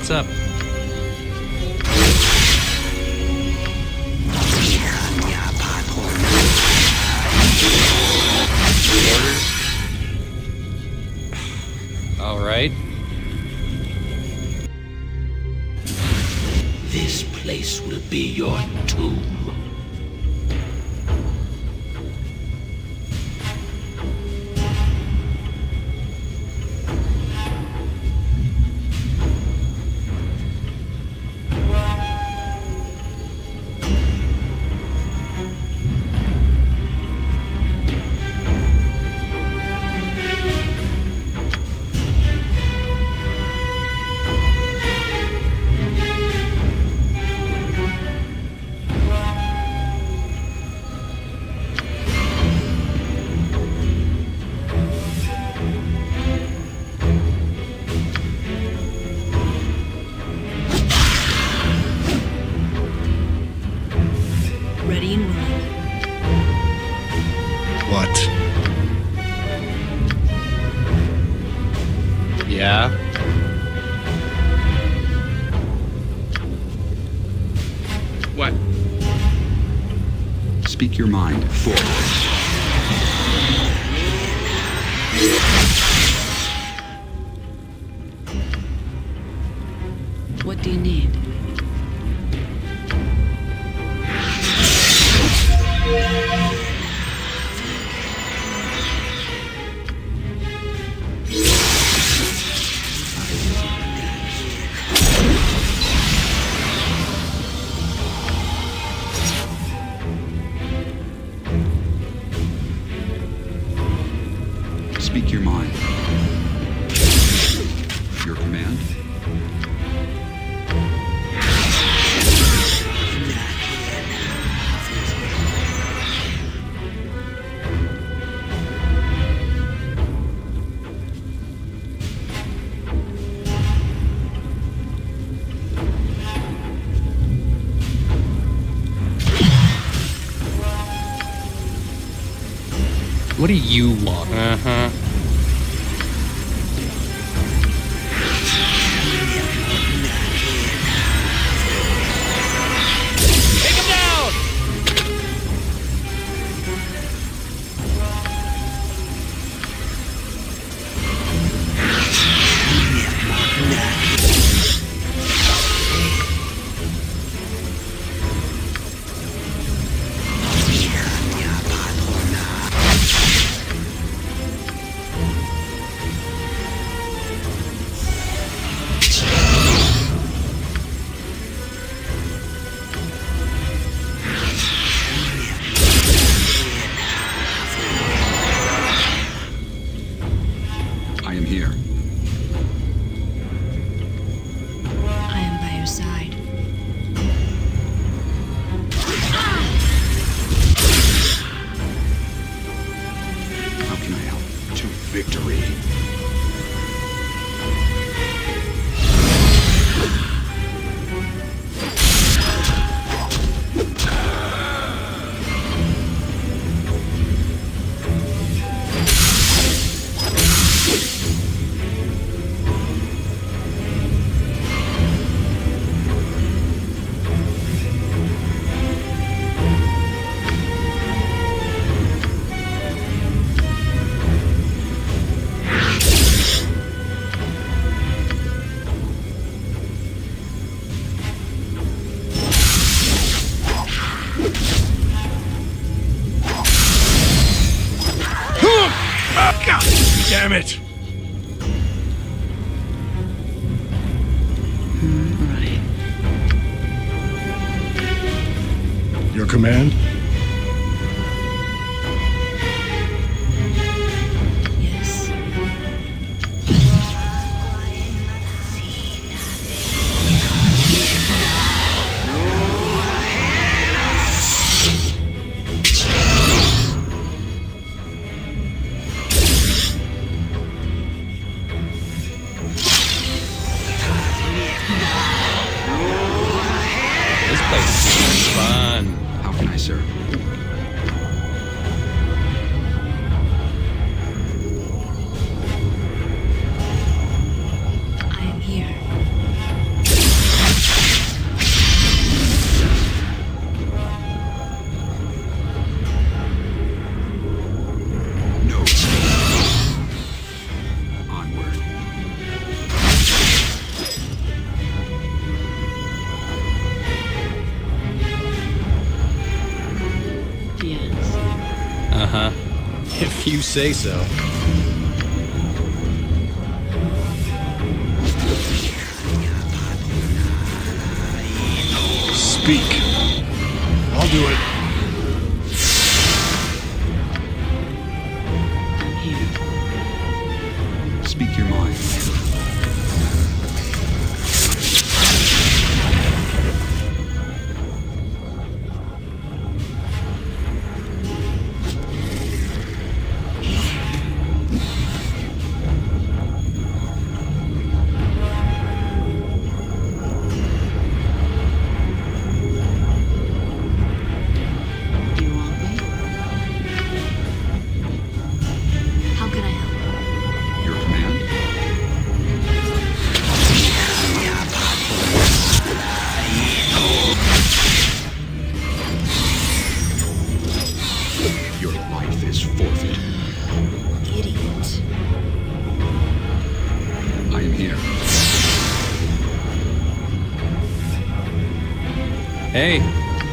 What's up? Orders? All right. This place will be your tomb. Ready and willing. What? Yeah. What? Speak your mind. Forward. What do you need? Speak your mind. Your command? What do you want? Uh-huh. Take him down! I am here. I am by your side. How can I help? To victory. God damn it! Right. Your command? Yes. This place is fun. How can I serve? I am here. You say so. Speak. I'll do it. Speak your mind. Hey.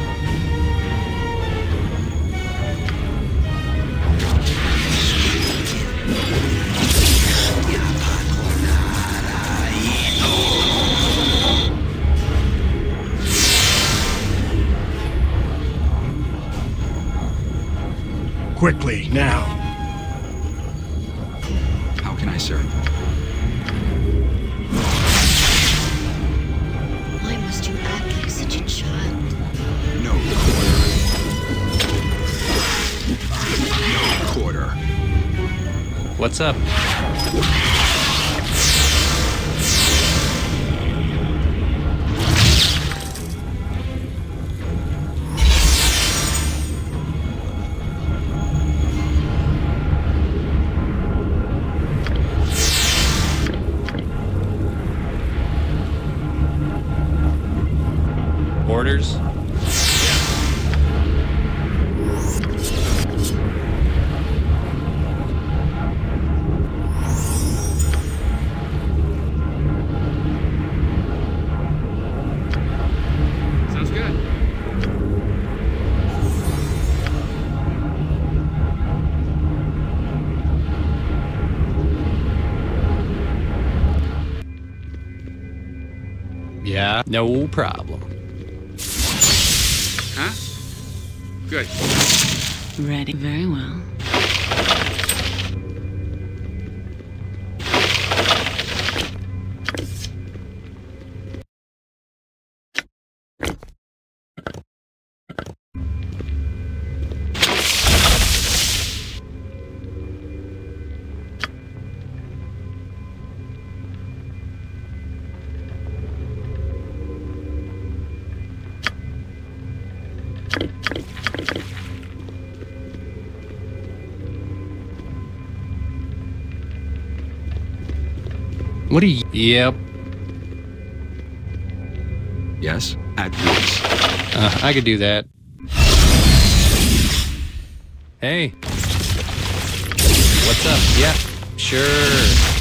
Quickly, now. How can I serve? Why must you act like such a child? No quarter. No quarter. What's up? Orders? Sounds good. Yeah, no problem. Huh? Good. Ready. Very well. What do you... Yep. Yes, at once. Uh, I could do that. Hey. What's up? Yeah, sure.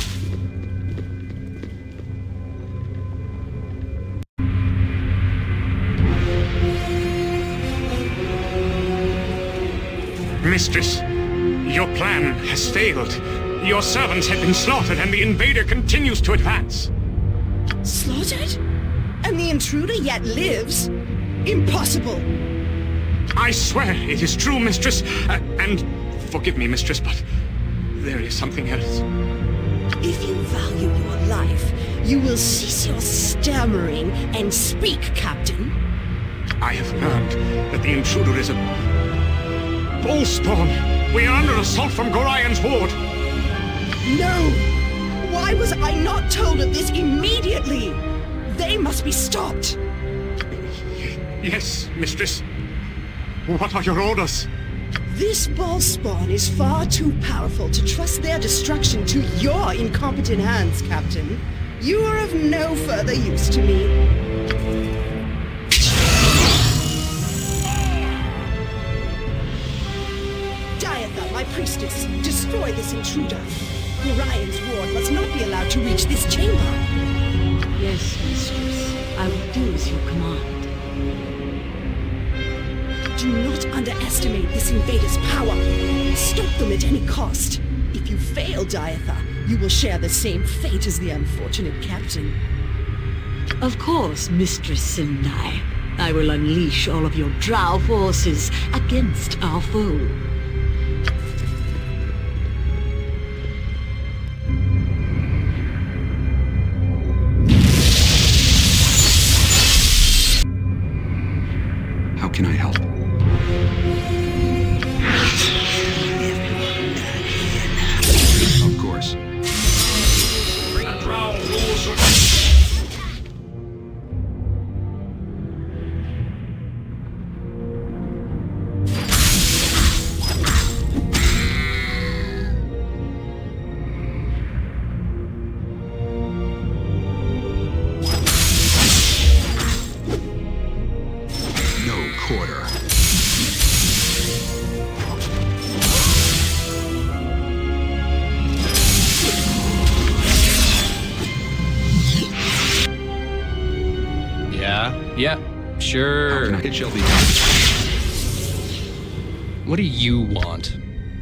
Mistress, your plan has failed. Your servants have been slaughtered and the invader continues to advance. Slaughtered? And the intruder yet lives? Impossible! I swear it is true, mistress. Uh, and forgive me, mistress, but there is something else. If you value your life, you will cease your stammering and speak, Captain. I have learned that the intruder is a... Ballspawn! We are under assault from Gorion's horde! No! Why was I not told of this immediately? They must be stopped! Yes, mistress. What are your orders? This Ballspawn is far too powerful to trust their destruction to your incompetent hands, Captain. You are of no further use to me. Diatha, my priestess, destroy this intruder. Orion's ward must not be allowed to reach this chamber. Yes, mistress. I will do as you command. Do not underestimate this invader's power. Stop them at any cost. If you fail, Diatha, you will share the same fate as the unfortunate captain. Of course, Mistress Sendai. I will unleash all of your drow forces against our foe. How can I help? Of course. Yeah, sure. It shall be done. What do you want?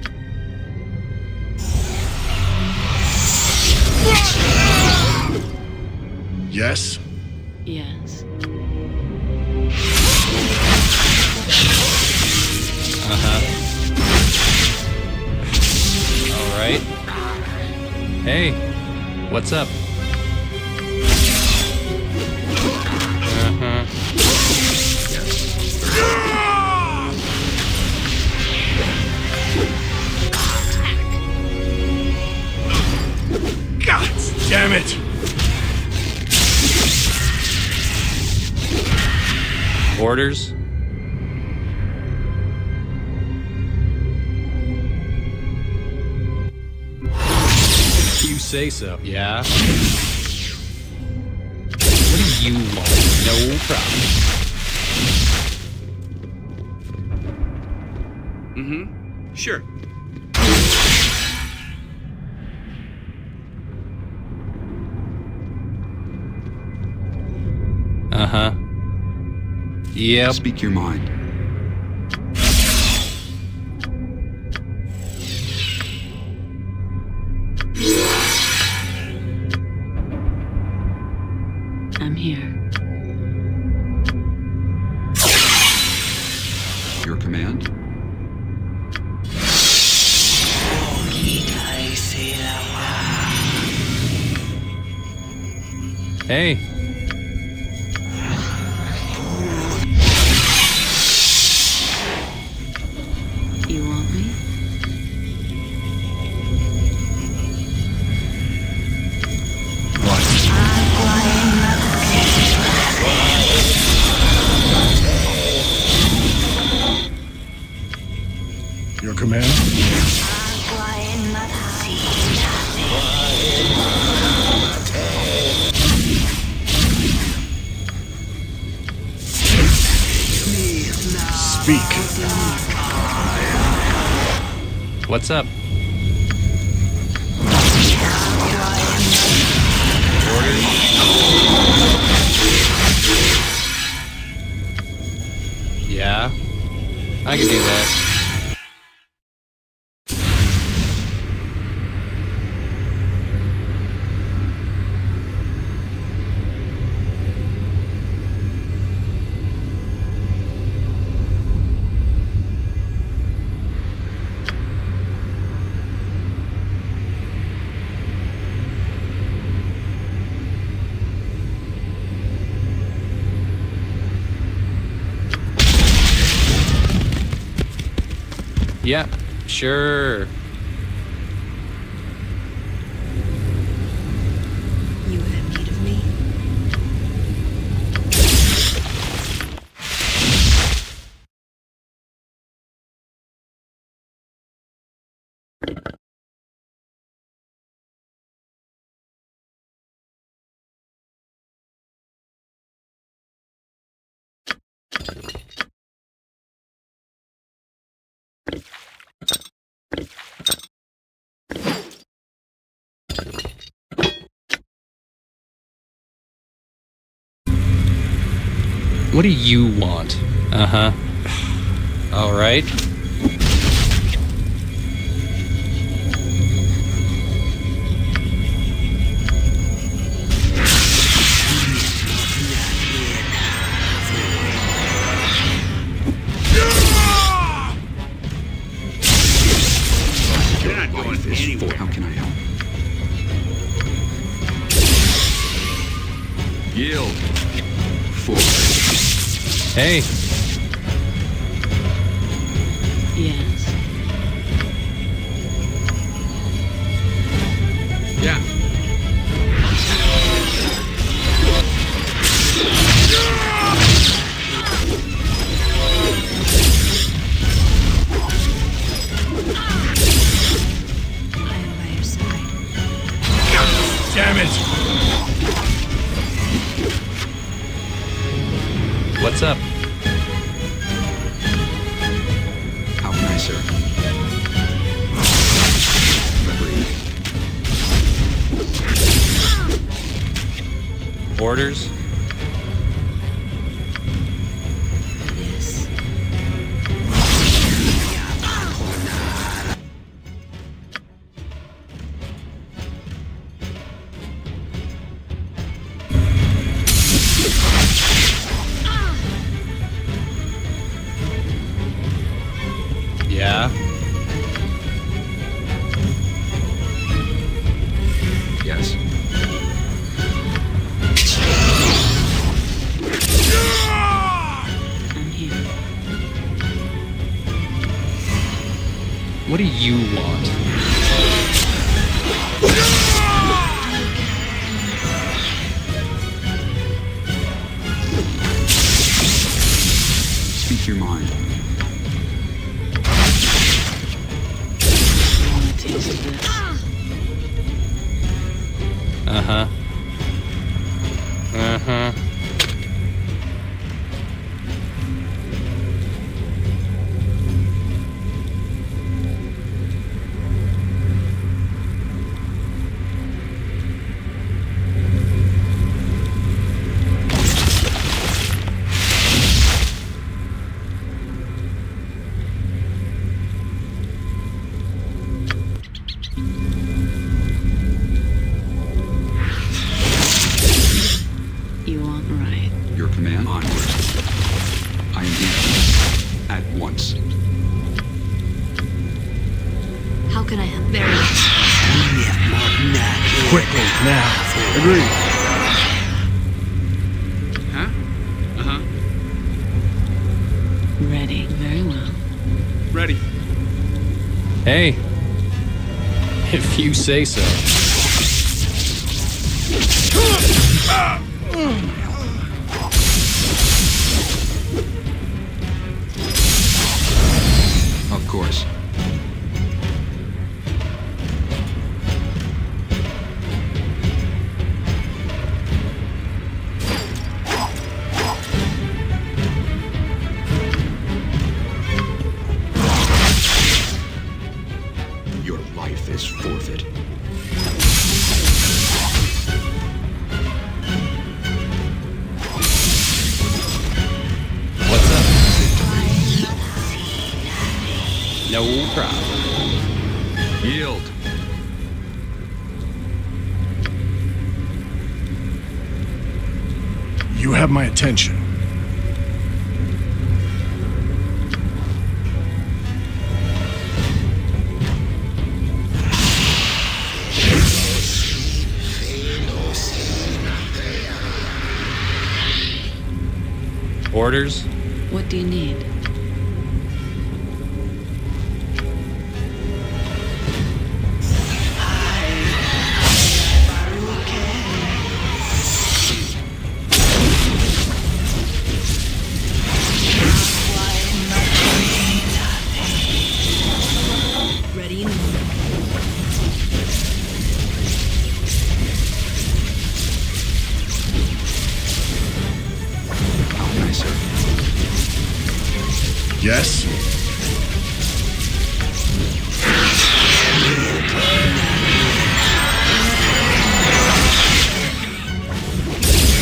Yes? Yes. Uh-huh. All right. Hey, what's up? Uh-huh. God damn it! Orders? You say so. Yeah. What do you want? No problem. Mm-hmm. Sure. Uh-huh. Yep. Speak your mind. I'm here. Your command? Hey. You want me? Your command? Speak. What's up? Orders? Yeah, I can do that. Yeah, sure. You have need of me? What do you want? Uh-huh. All right. How can I help? Yield. Forward. Hey. Yes. Yeah. Damn it! What's up? How can I serve? Orders? Yes. Yeah. Yes. I'm here. What do you want? Speak your mind. Uh-huh. Uh-huh. You aren't right. Your command. Onward. I am here. At once. How can I help? Very Quickly, now. Agreed. Huh? Uh-huh. Ready. Very well. Ready. Hey. If you say so. Of course. Your life is forfeit. What's up? No problem. Yield. You have my attention. Orders? What do you need? ready and How can I serve? Yes?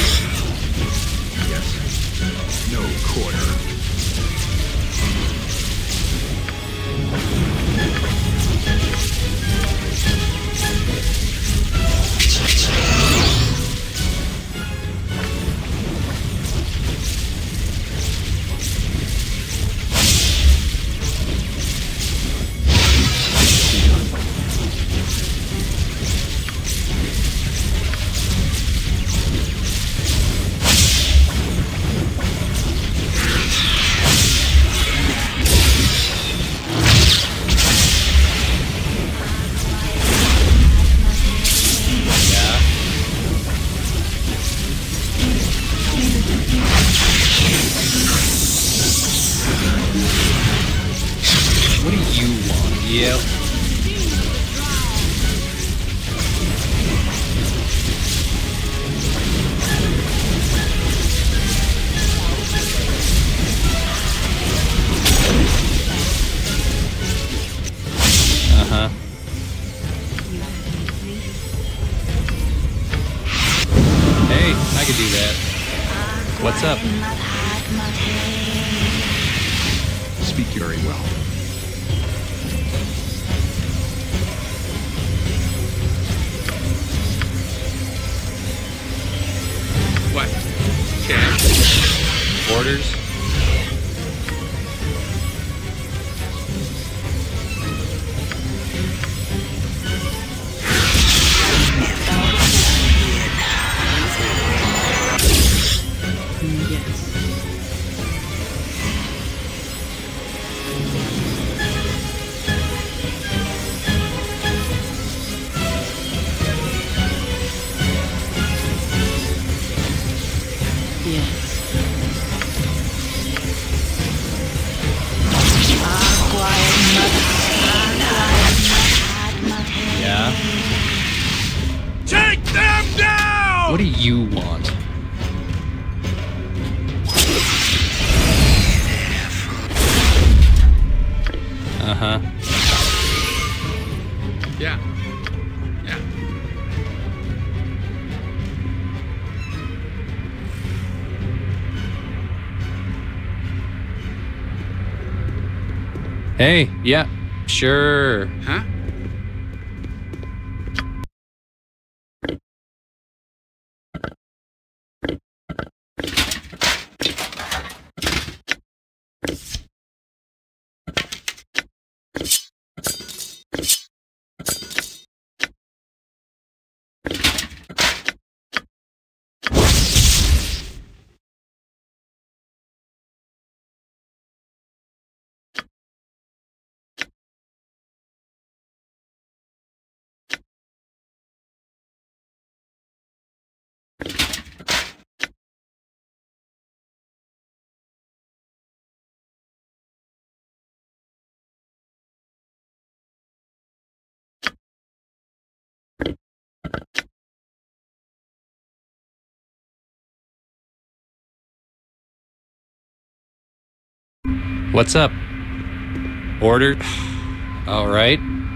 Yes. No quarter. Yep. Uh-huh. Hey, I could do that. What's up? Speak very well. What? Cash? Orders? Yeah. Take them down! What do you want? Uh-huh. Yeah. Yeah. Hey, yeah, sure. Huh? What's up? Order? All right.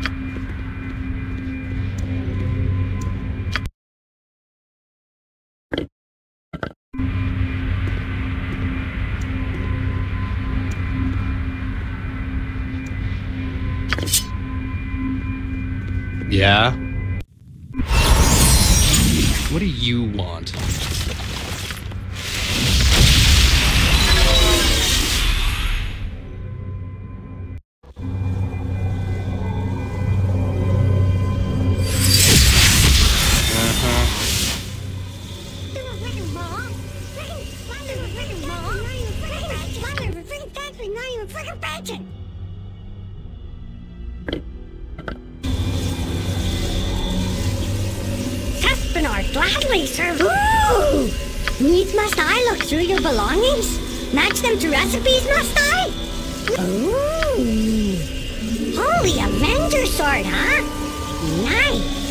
Yeah? What do you want? Gladly, sir. Ooh! Needs must I look through your belongings? Match them to recipes, must I? Ooh! Holy Avenger sword, huh? Nice!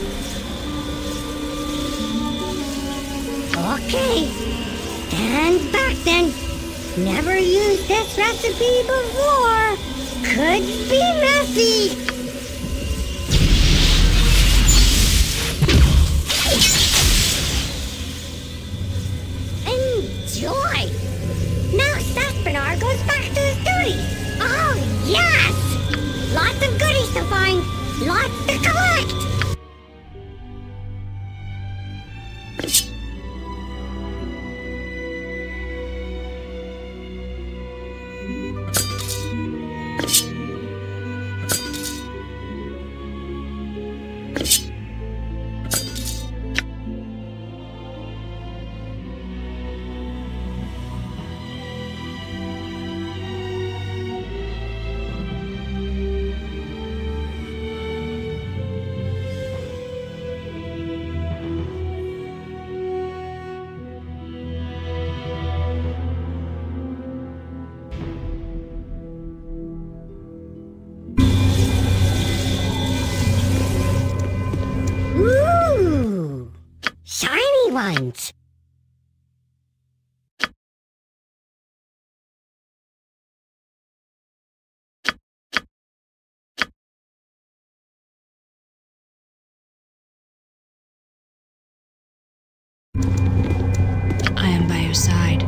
Okay. Stand back then. Never used this recipe before. Could be messy. Enjoy! Now Saspenar goes back to his duties! Oh, yes! Lots of goodies to find, lots to collect! minds. I am by your side.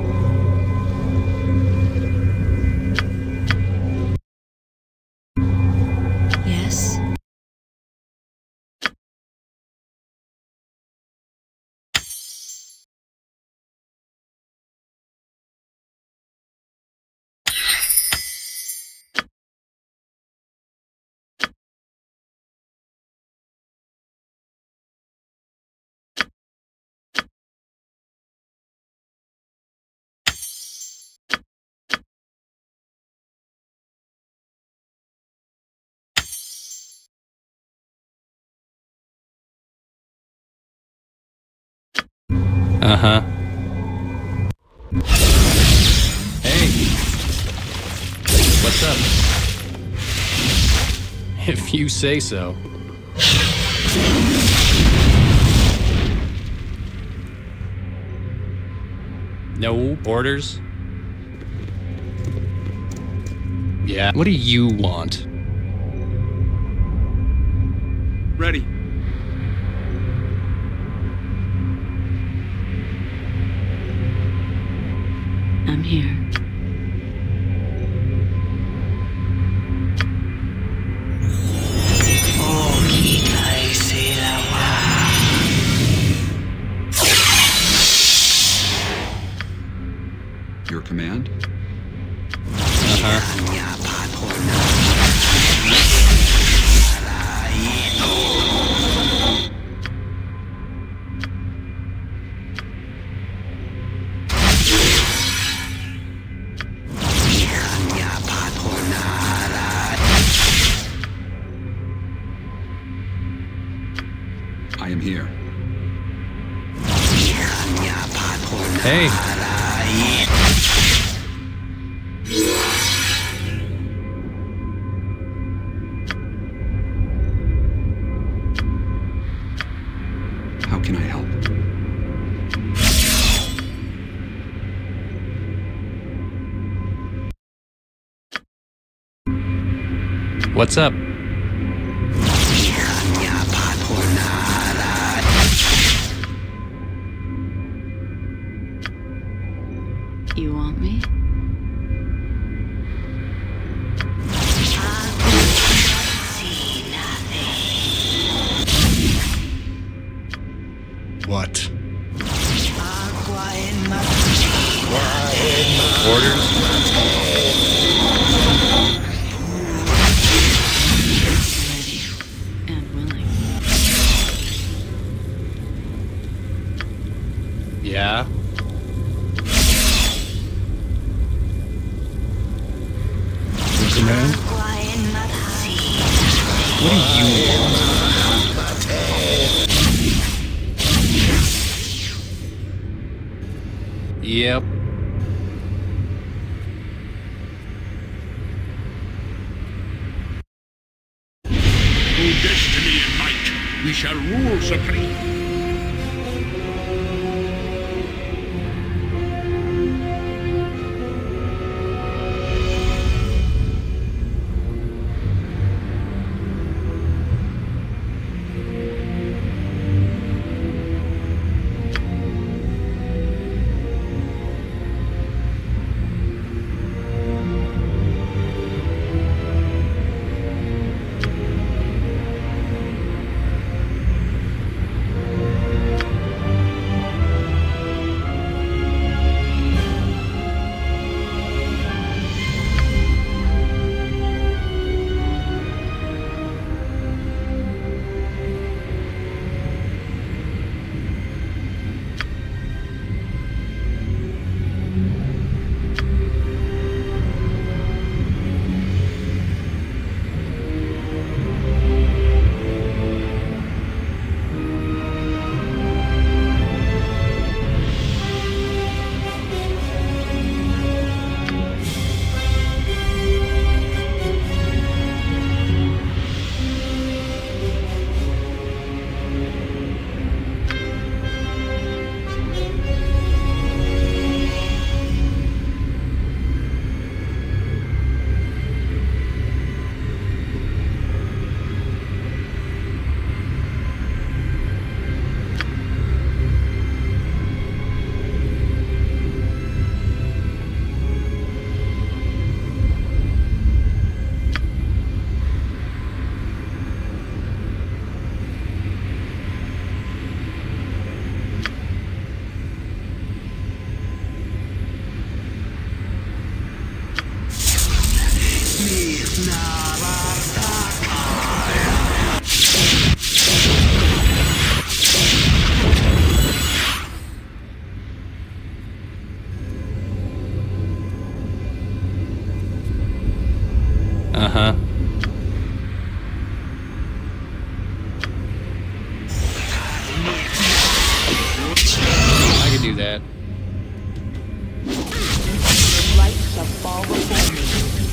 Yes? Uh-huh. Hey. What's up? If you say so. No orders? Yeah. What do you want? Ready. I'm here. Your command? Uh-huh. I am here. Hey. How can I help? What's up? You want me? What? Orders? And willing. Yeah. Your command? What do you want? Yep. Through destiny and might, we shall rule supreme. Uh-huh. I could do that. The light shall fall before me.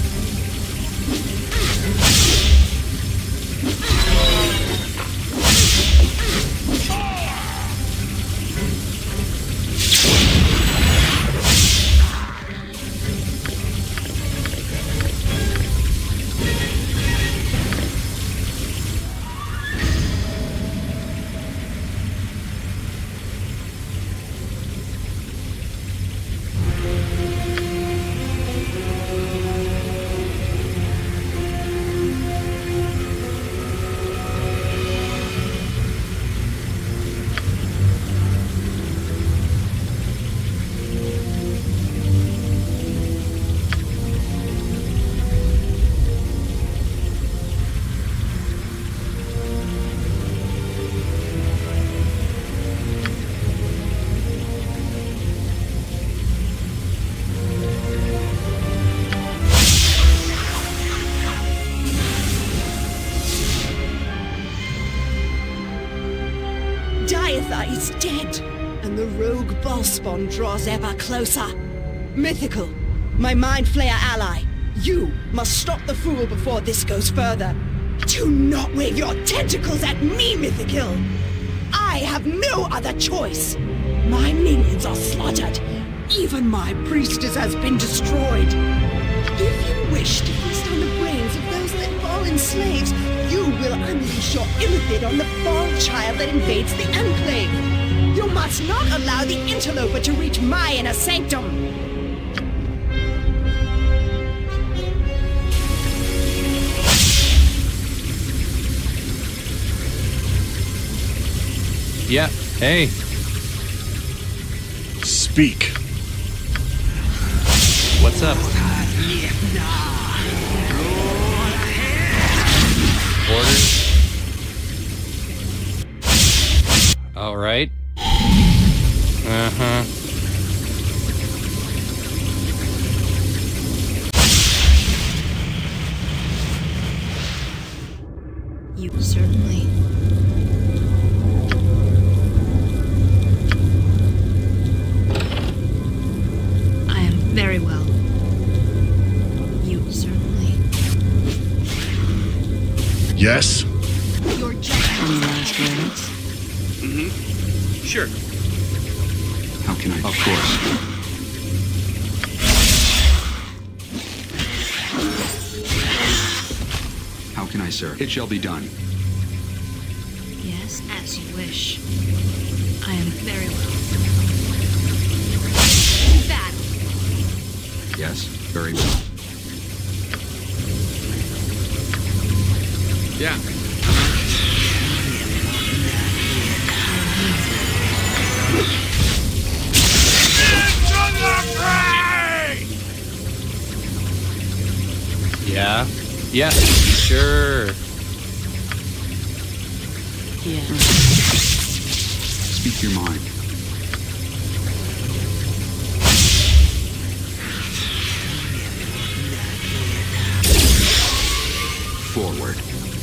Is dead, and the rogue Bhaalspawn draws ever closer. Mythical, my mind flayer ally, you must stop the fool before this goes further. Do not wave your tentacles at me, Mythical. I have no other choice. My minions are slaughtered. Even my priestess has been destroyed. If you wish to feast on the brains of those that Bhaal slaves, you will unleash your illithid on the Bhaal child that invades the Enclave. You must not allow the interloper to reach my inner sanctum. Yeah, hey. Speak. What's up? Orders? All right. Uh-huh. You certainly. I am very well. You certainly. Yes? Your judgment. Any last words? Mm-hmm. Sure. How can I? Of course. How can I, sir? It shall be done. Yes, as you wish. I am very well. Battle. Yes, very well. Yeah. Yeah. Yeah. Sure. Yeah. Speak your mind. Forward.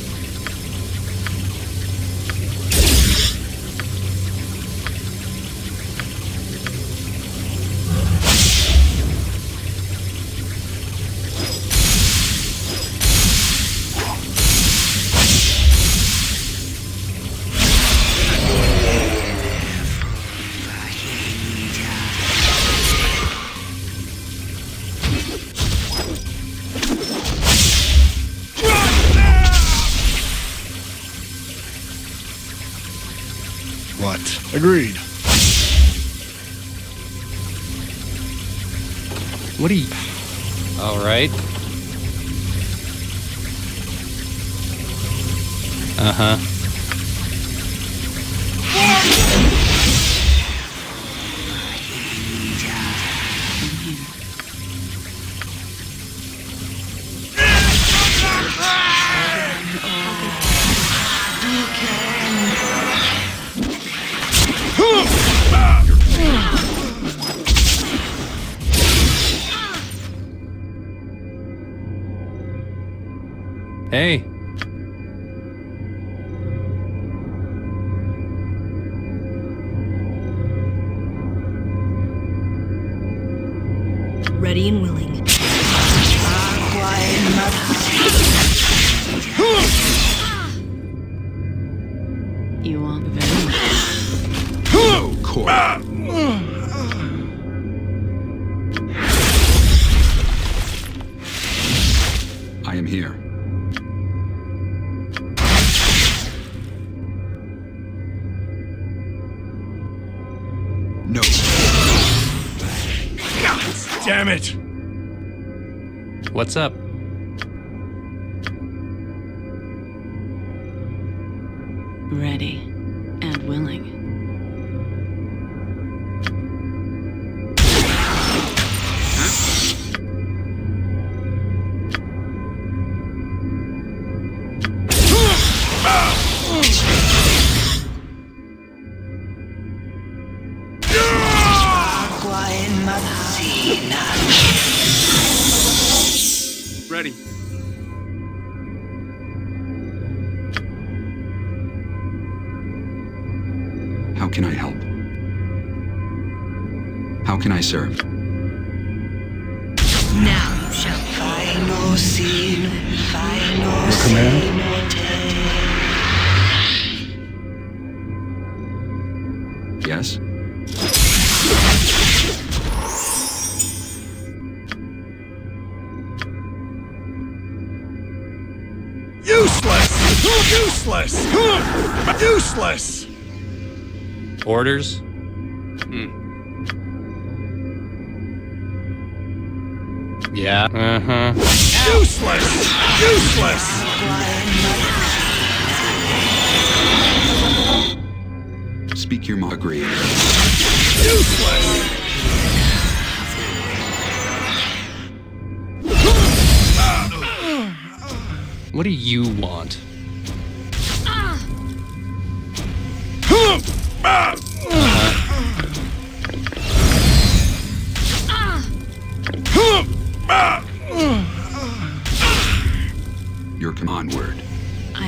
Agreed. What are you... All right. Uh-huh. Hey. Ready and willing. You want very much. No, Corey. I am here. No. Damn it! What's up? Ready and willing. Ready. How can I help? How can I serve? Now you shall find no sin, find no Your command? Yes? Useless! Useless! Useless! Orders? Hmm. Yeah. Uh-huh. Useless! Useless! Speak your mind. Agreed. Useless! What do you want? Your command word. I...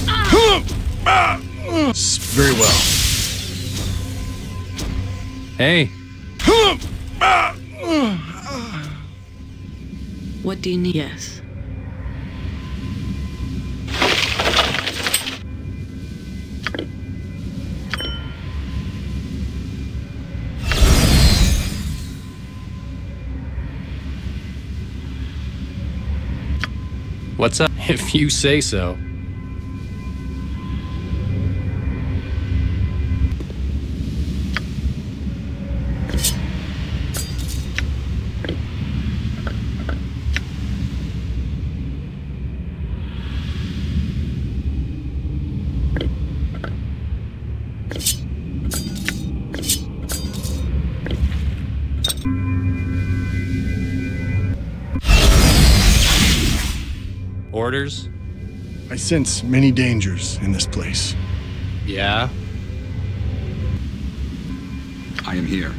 Very well. Hey. What do you need? Yes. What's up? If you say so. Orders? I sense many dangers in this place. Yeah? I am here.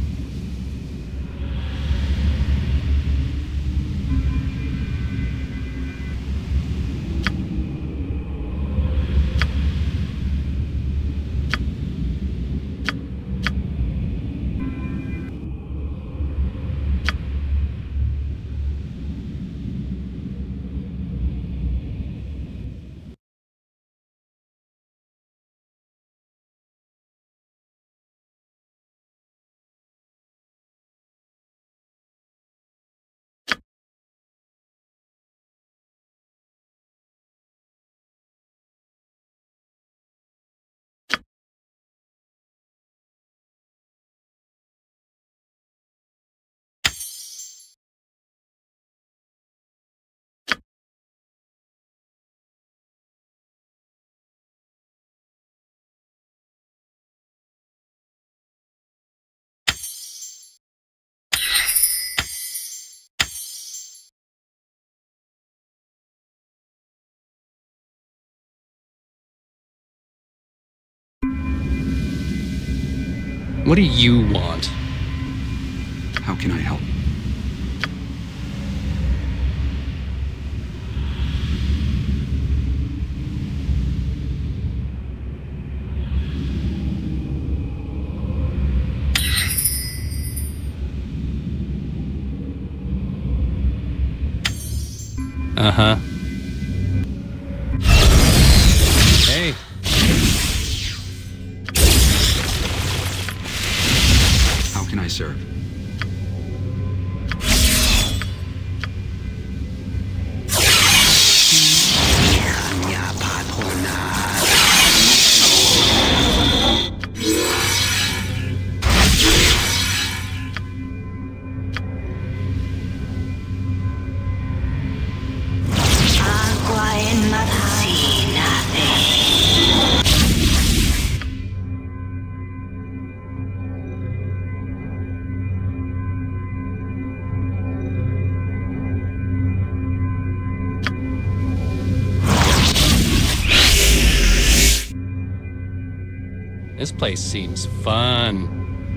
What do you want? How can I help? Uh-huh. Hey. How can I serve? This place seems fun.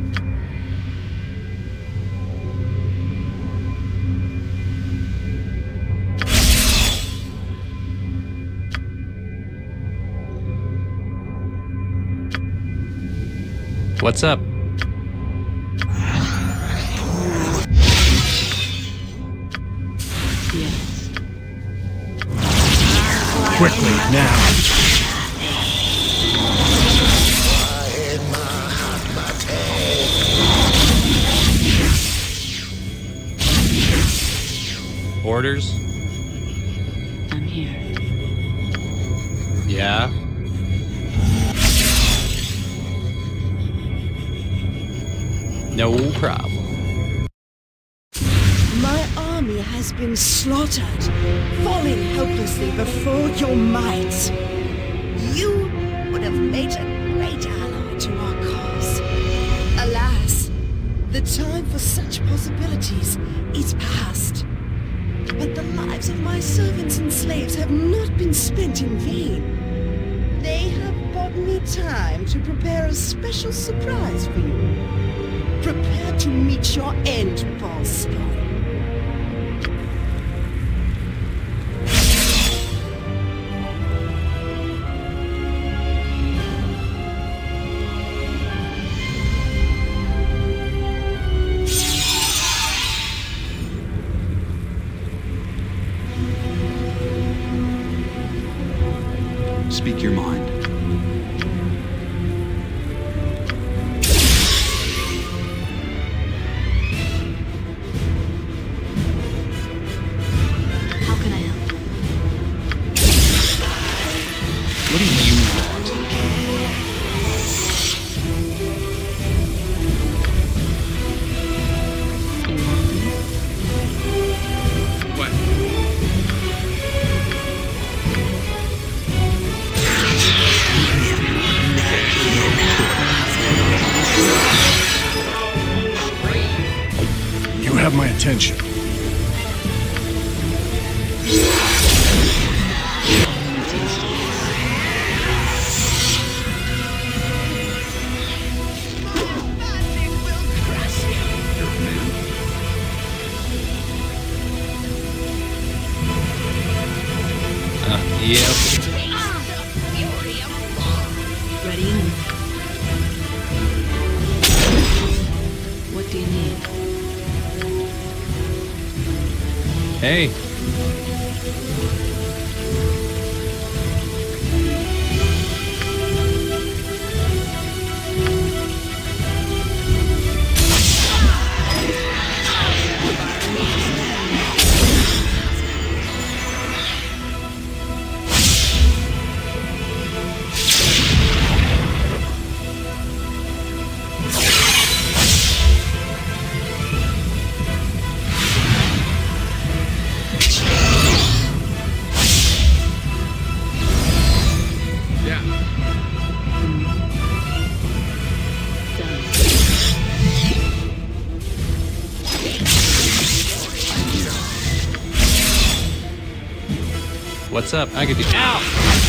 What's up? Yes. Quickly, now. Orders? I'm here. Yeah? No problem. My army has been slaughtered, falling helplessly before your might. You would have made a great ally to our cause. Alas, the time for such possibilities is past. But the lives of my servants and slaves have not been spent in vain. They have bought me time to prepare a special surprise for you. Prepare to meet your end, Baldur. Speak your mind. How can I help? What do you want? What? You have my attention. Uh, yep. Ready? What do you need? Hey. What's up? I could do. Ow!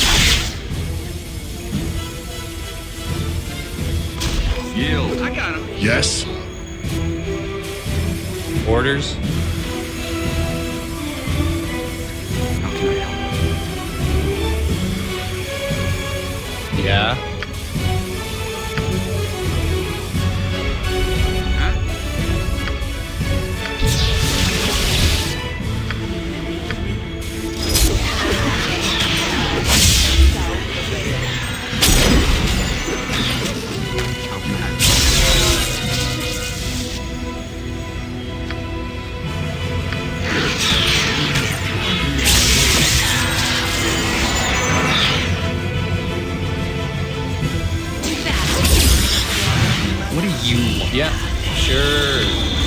Yield. I got him. Yes? Orders? How can I help? Yeah? What do you want? Yeah, sure.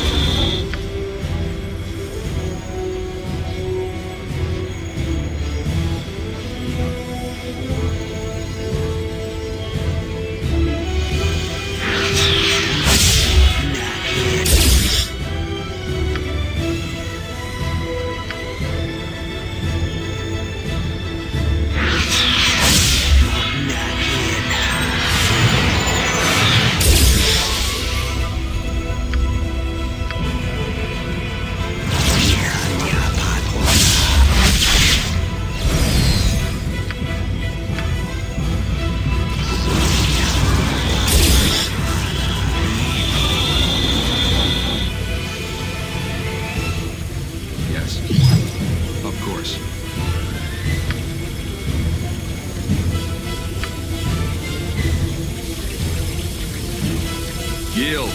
Yield.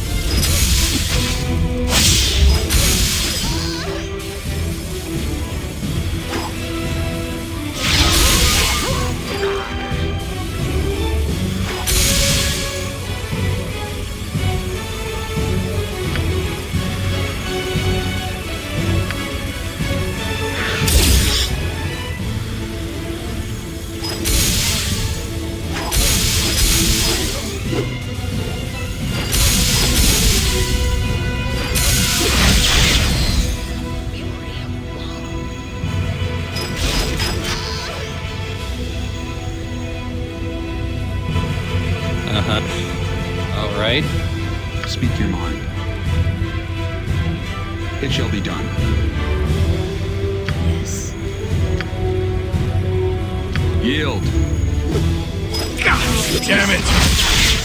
Uh-huh. All right. Speak your mind. It shall be done. Yes. Yield. God damn it!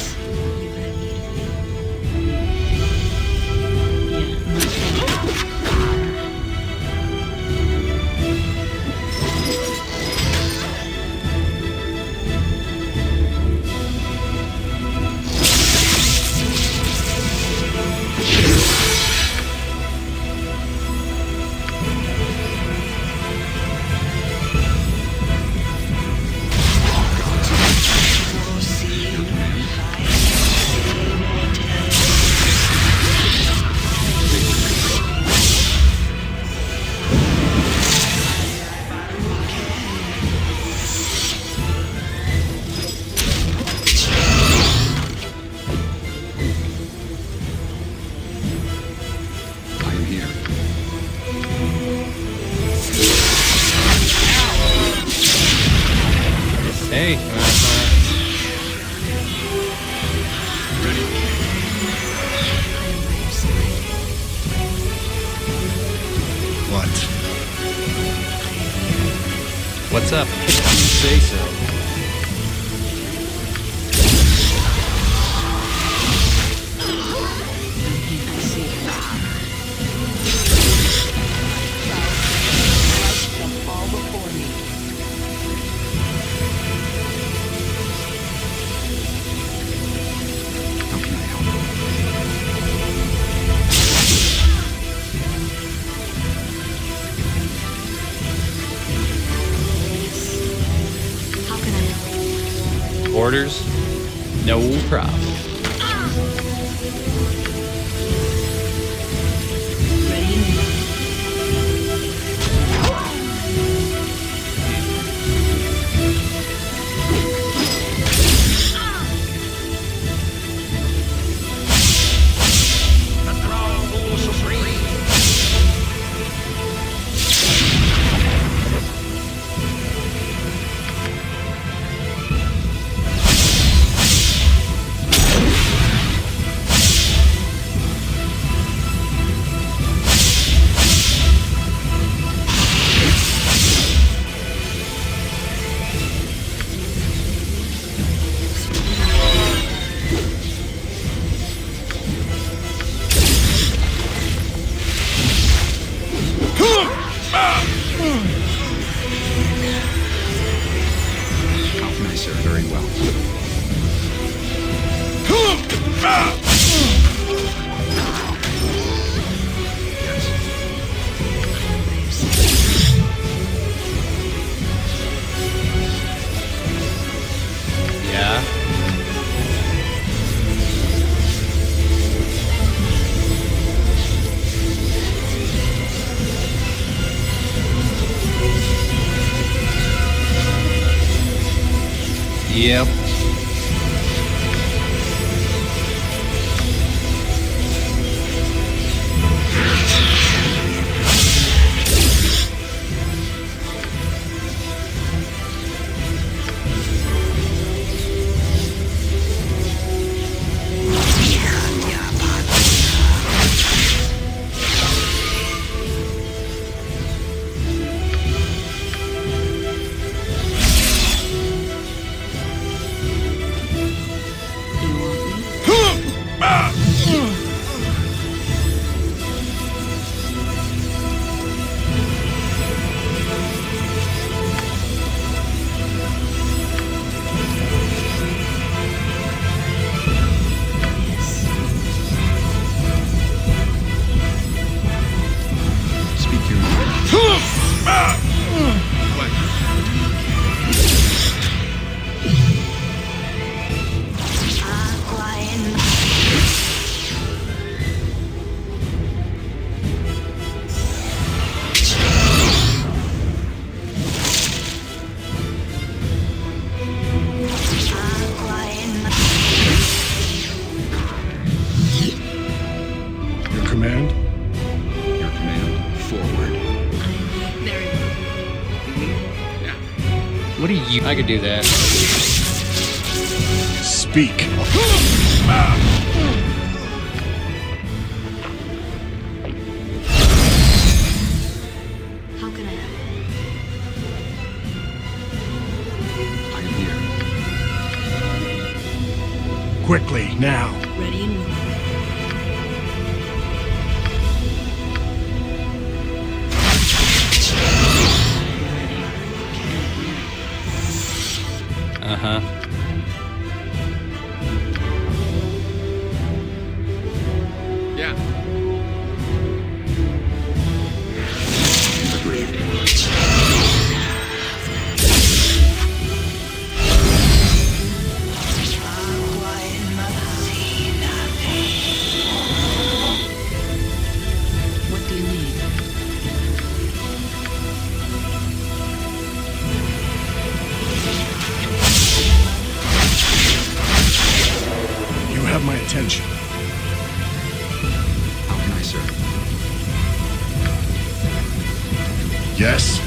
Hey. What? What's up? You say so. Orders? No problem. Yep. What are you? I could do that. Speak. How can I help? I am here. Quickly, now. Ready and willing. Uh-huh. Yeah. What do you need? You have my attention. How can I serve? Yes?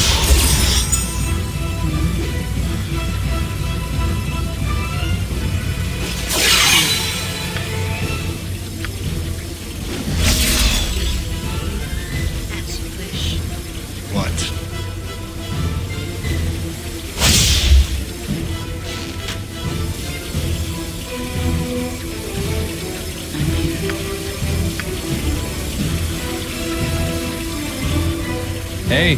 What? Hey.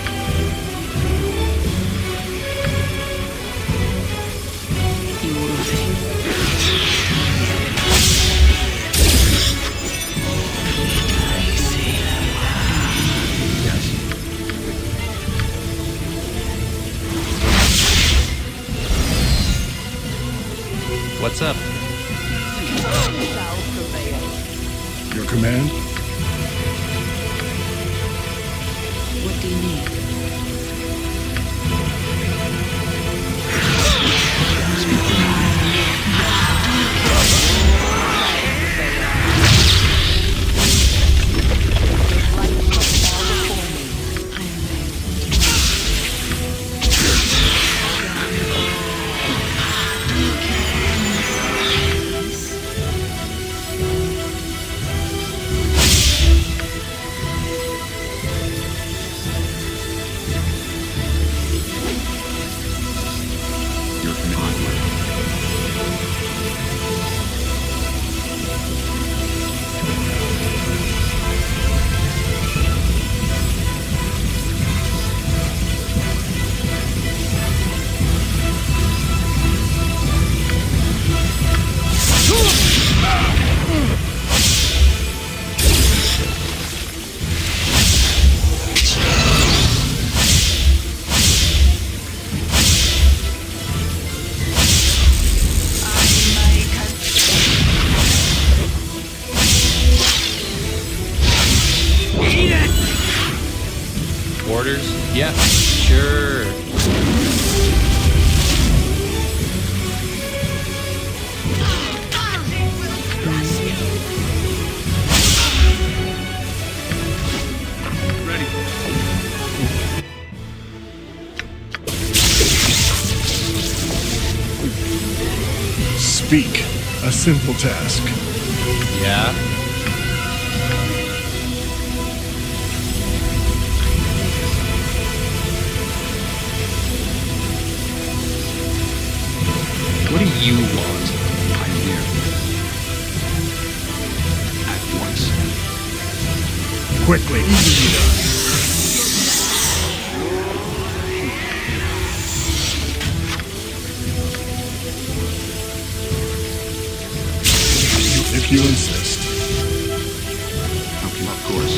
What's up? Your command? What do you need? Orders? Yeah, sure. Speak. A simple task. Yeah. What do you want? I'm here. At once. Quickly. Easily done. If you insist. Okay, of course.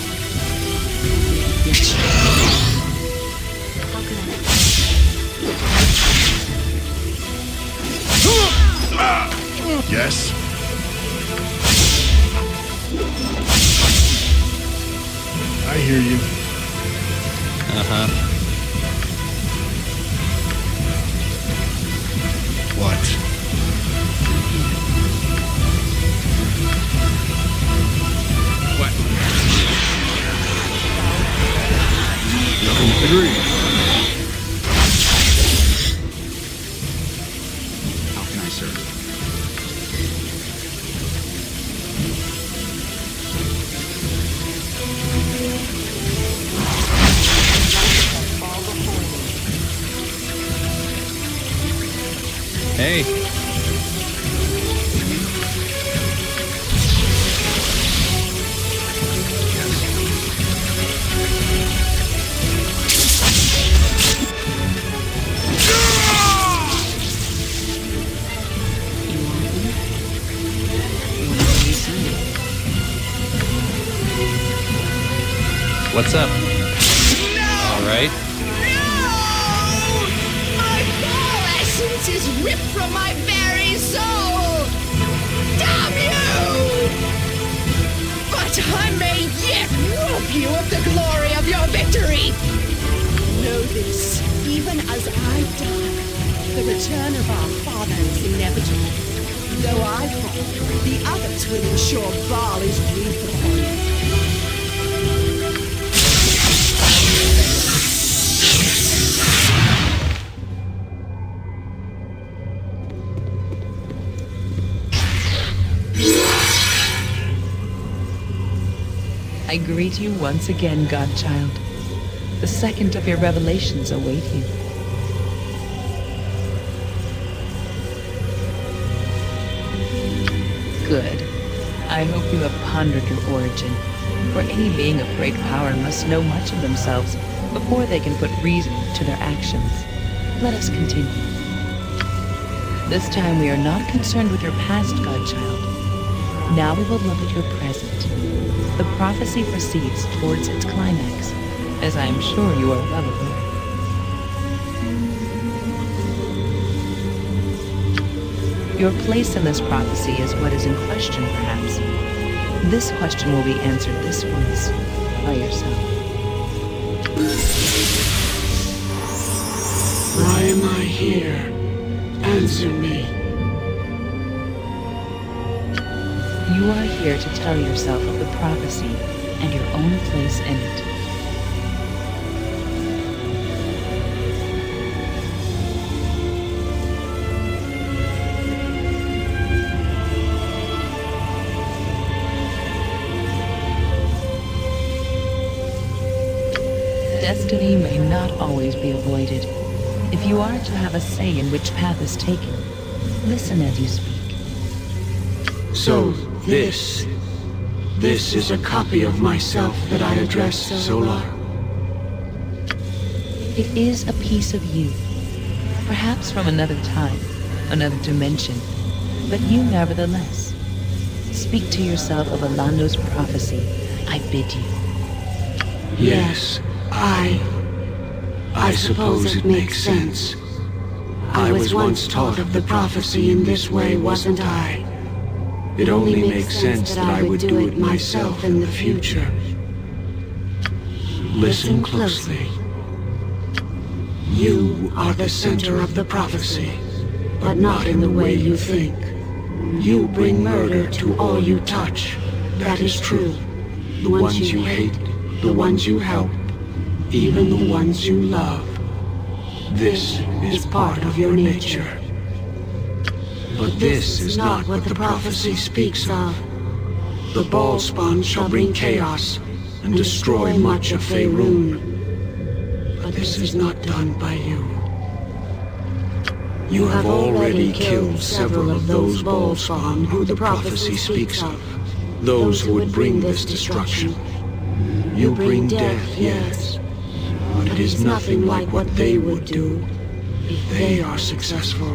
Yes? I hear you. Uh-huh. What? What? Agreed. How can I serve? Hey. What's up? All right. Essence is ripped from my very soul! Damn you! But I may yet rob you of the glory of your victory! Know this, even as I die, the return of our father is inevitable. Though I fall, the others will ensure Bhaal is reborn. I greet you once again, Godchild. The second of your revelations await you. Good. I hope you have pondered your origin, for any being of great power must know much of themselves before they can put reason to their actions. Let us continue. This time we are not concerned with your past, Godchild. Now we will look at your present. The prophecy proceeds towards its climax, as I am sure you are well aware. Your place in this prophecy is what is in question, perhaps. This question will be answered this once, by yourself. Why am I here? Answer me. You are here to tell yourself of the prophecy and your own place in it. Destiny may not always be avoided. If you are to have a say in which path is taken, listen as you speak. So, this... This is a copy of myself that I address Solar. It is a piece of you. Perhaps from another time, another dimension, but you nevertheless. Speak to yourself of Alando's prophecy, I bid you. Yes, I... I suppose it makes sense. I was once taught of the prophecy in this way, wasn't I? It only makes sense that I would do it myself in the future. Listen closely. You are the center of the prophecy, but not in the way you think. You bring murder to all you touch. That is true. The ones you hate, the ones you help, even the ones you love. This is part of your nature. But this is not what the prophecy speaks of. The Bhaal spawn shall bring chaos and destroy much of Faerun. But this is not done by you. You have already killed several of those Bhaal spawn who the prophecy speaks of, those who would bring this destruction. You bring death, yes, but it is nothing like what they would do if they are successful.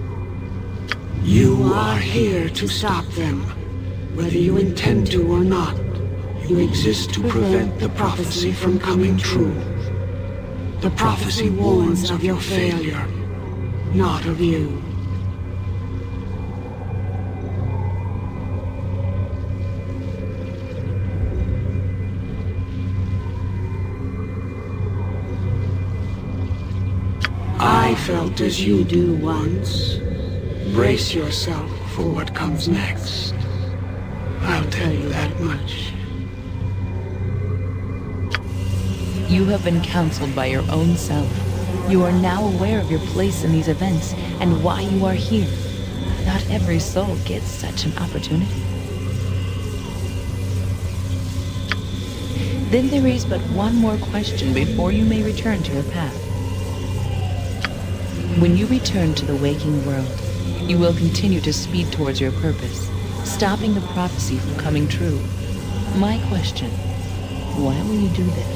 You are here to stop them, whether you intend to or not. You exist to prevent the prophecy from coming true. The prophecy warns of your failure, not of you. I felt as you do once. Brace yourself for what comes next. I'll tell you that much. You have been counseled by your own self. You are now aware of your place in these events and why you are here. Not every soul gets such an opportunity. Then there is but one more question before you may return to your path. When you return to the waking world, you will continue to speed towards your purpose, stopping the prophecy from coming true. My question, why will you do this?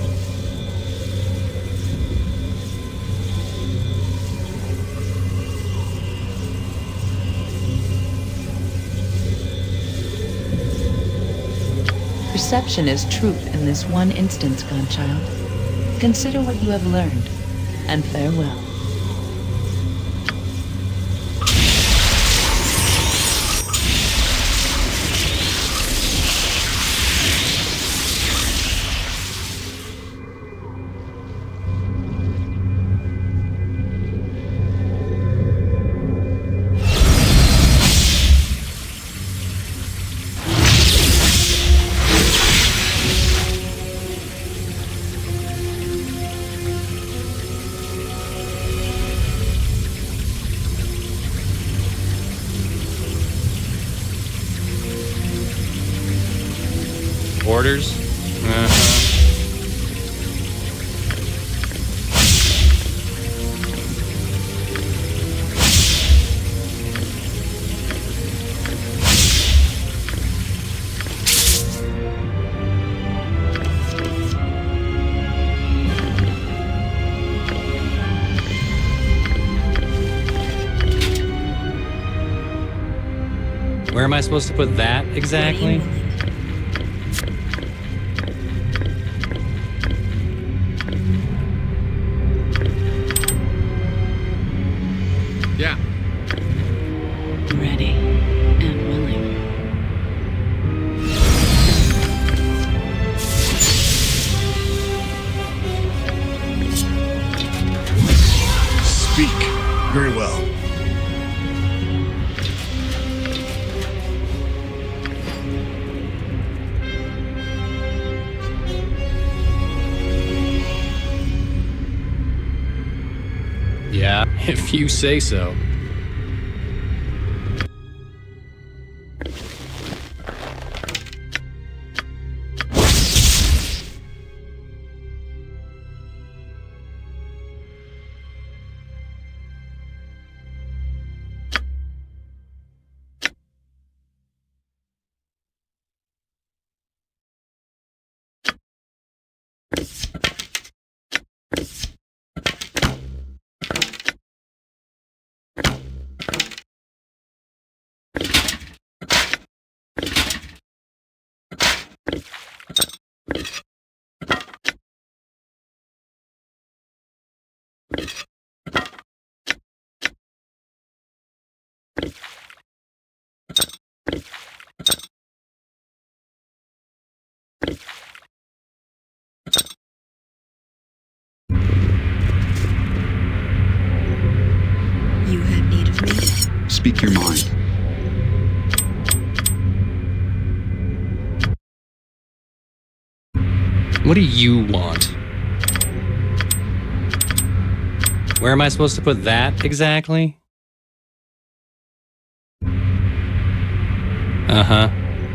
Perception is truth in this one instance, Godchild. Consider what you have learned, and farewell. Orders? Uh-huh. Where am I supposed to put that exactly? Yeah. Ready and willing. Speak. Very well. Yeah, if you say so. You have need of me? Speak your mind. What do you want? Where am I supposed to put that exactly? Uh-huh.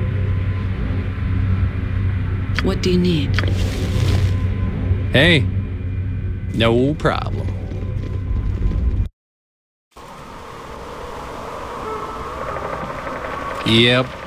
What do you need? Hey, no problem. Yep.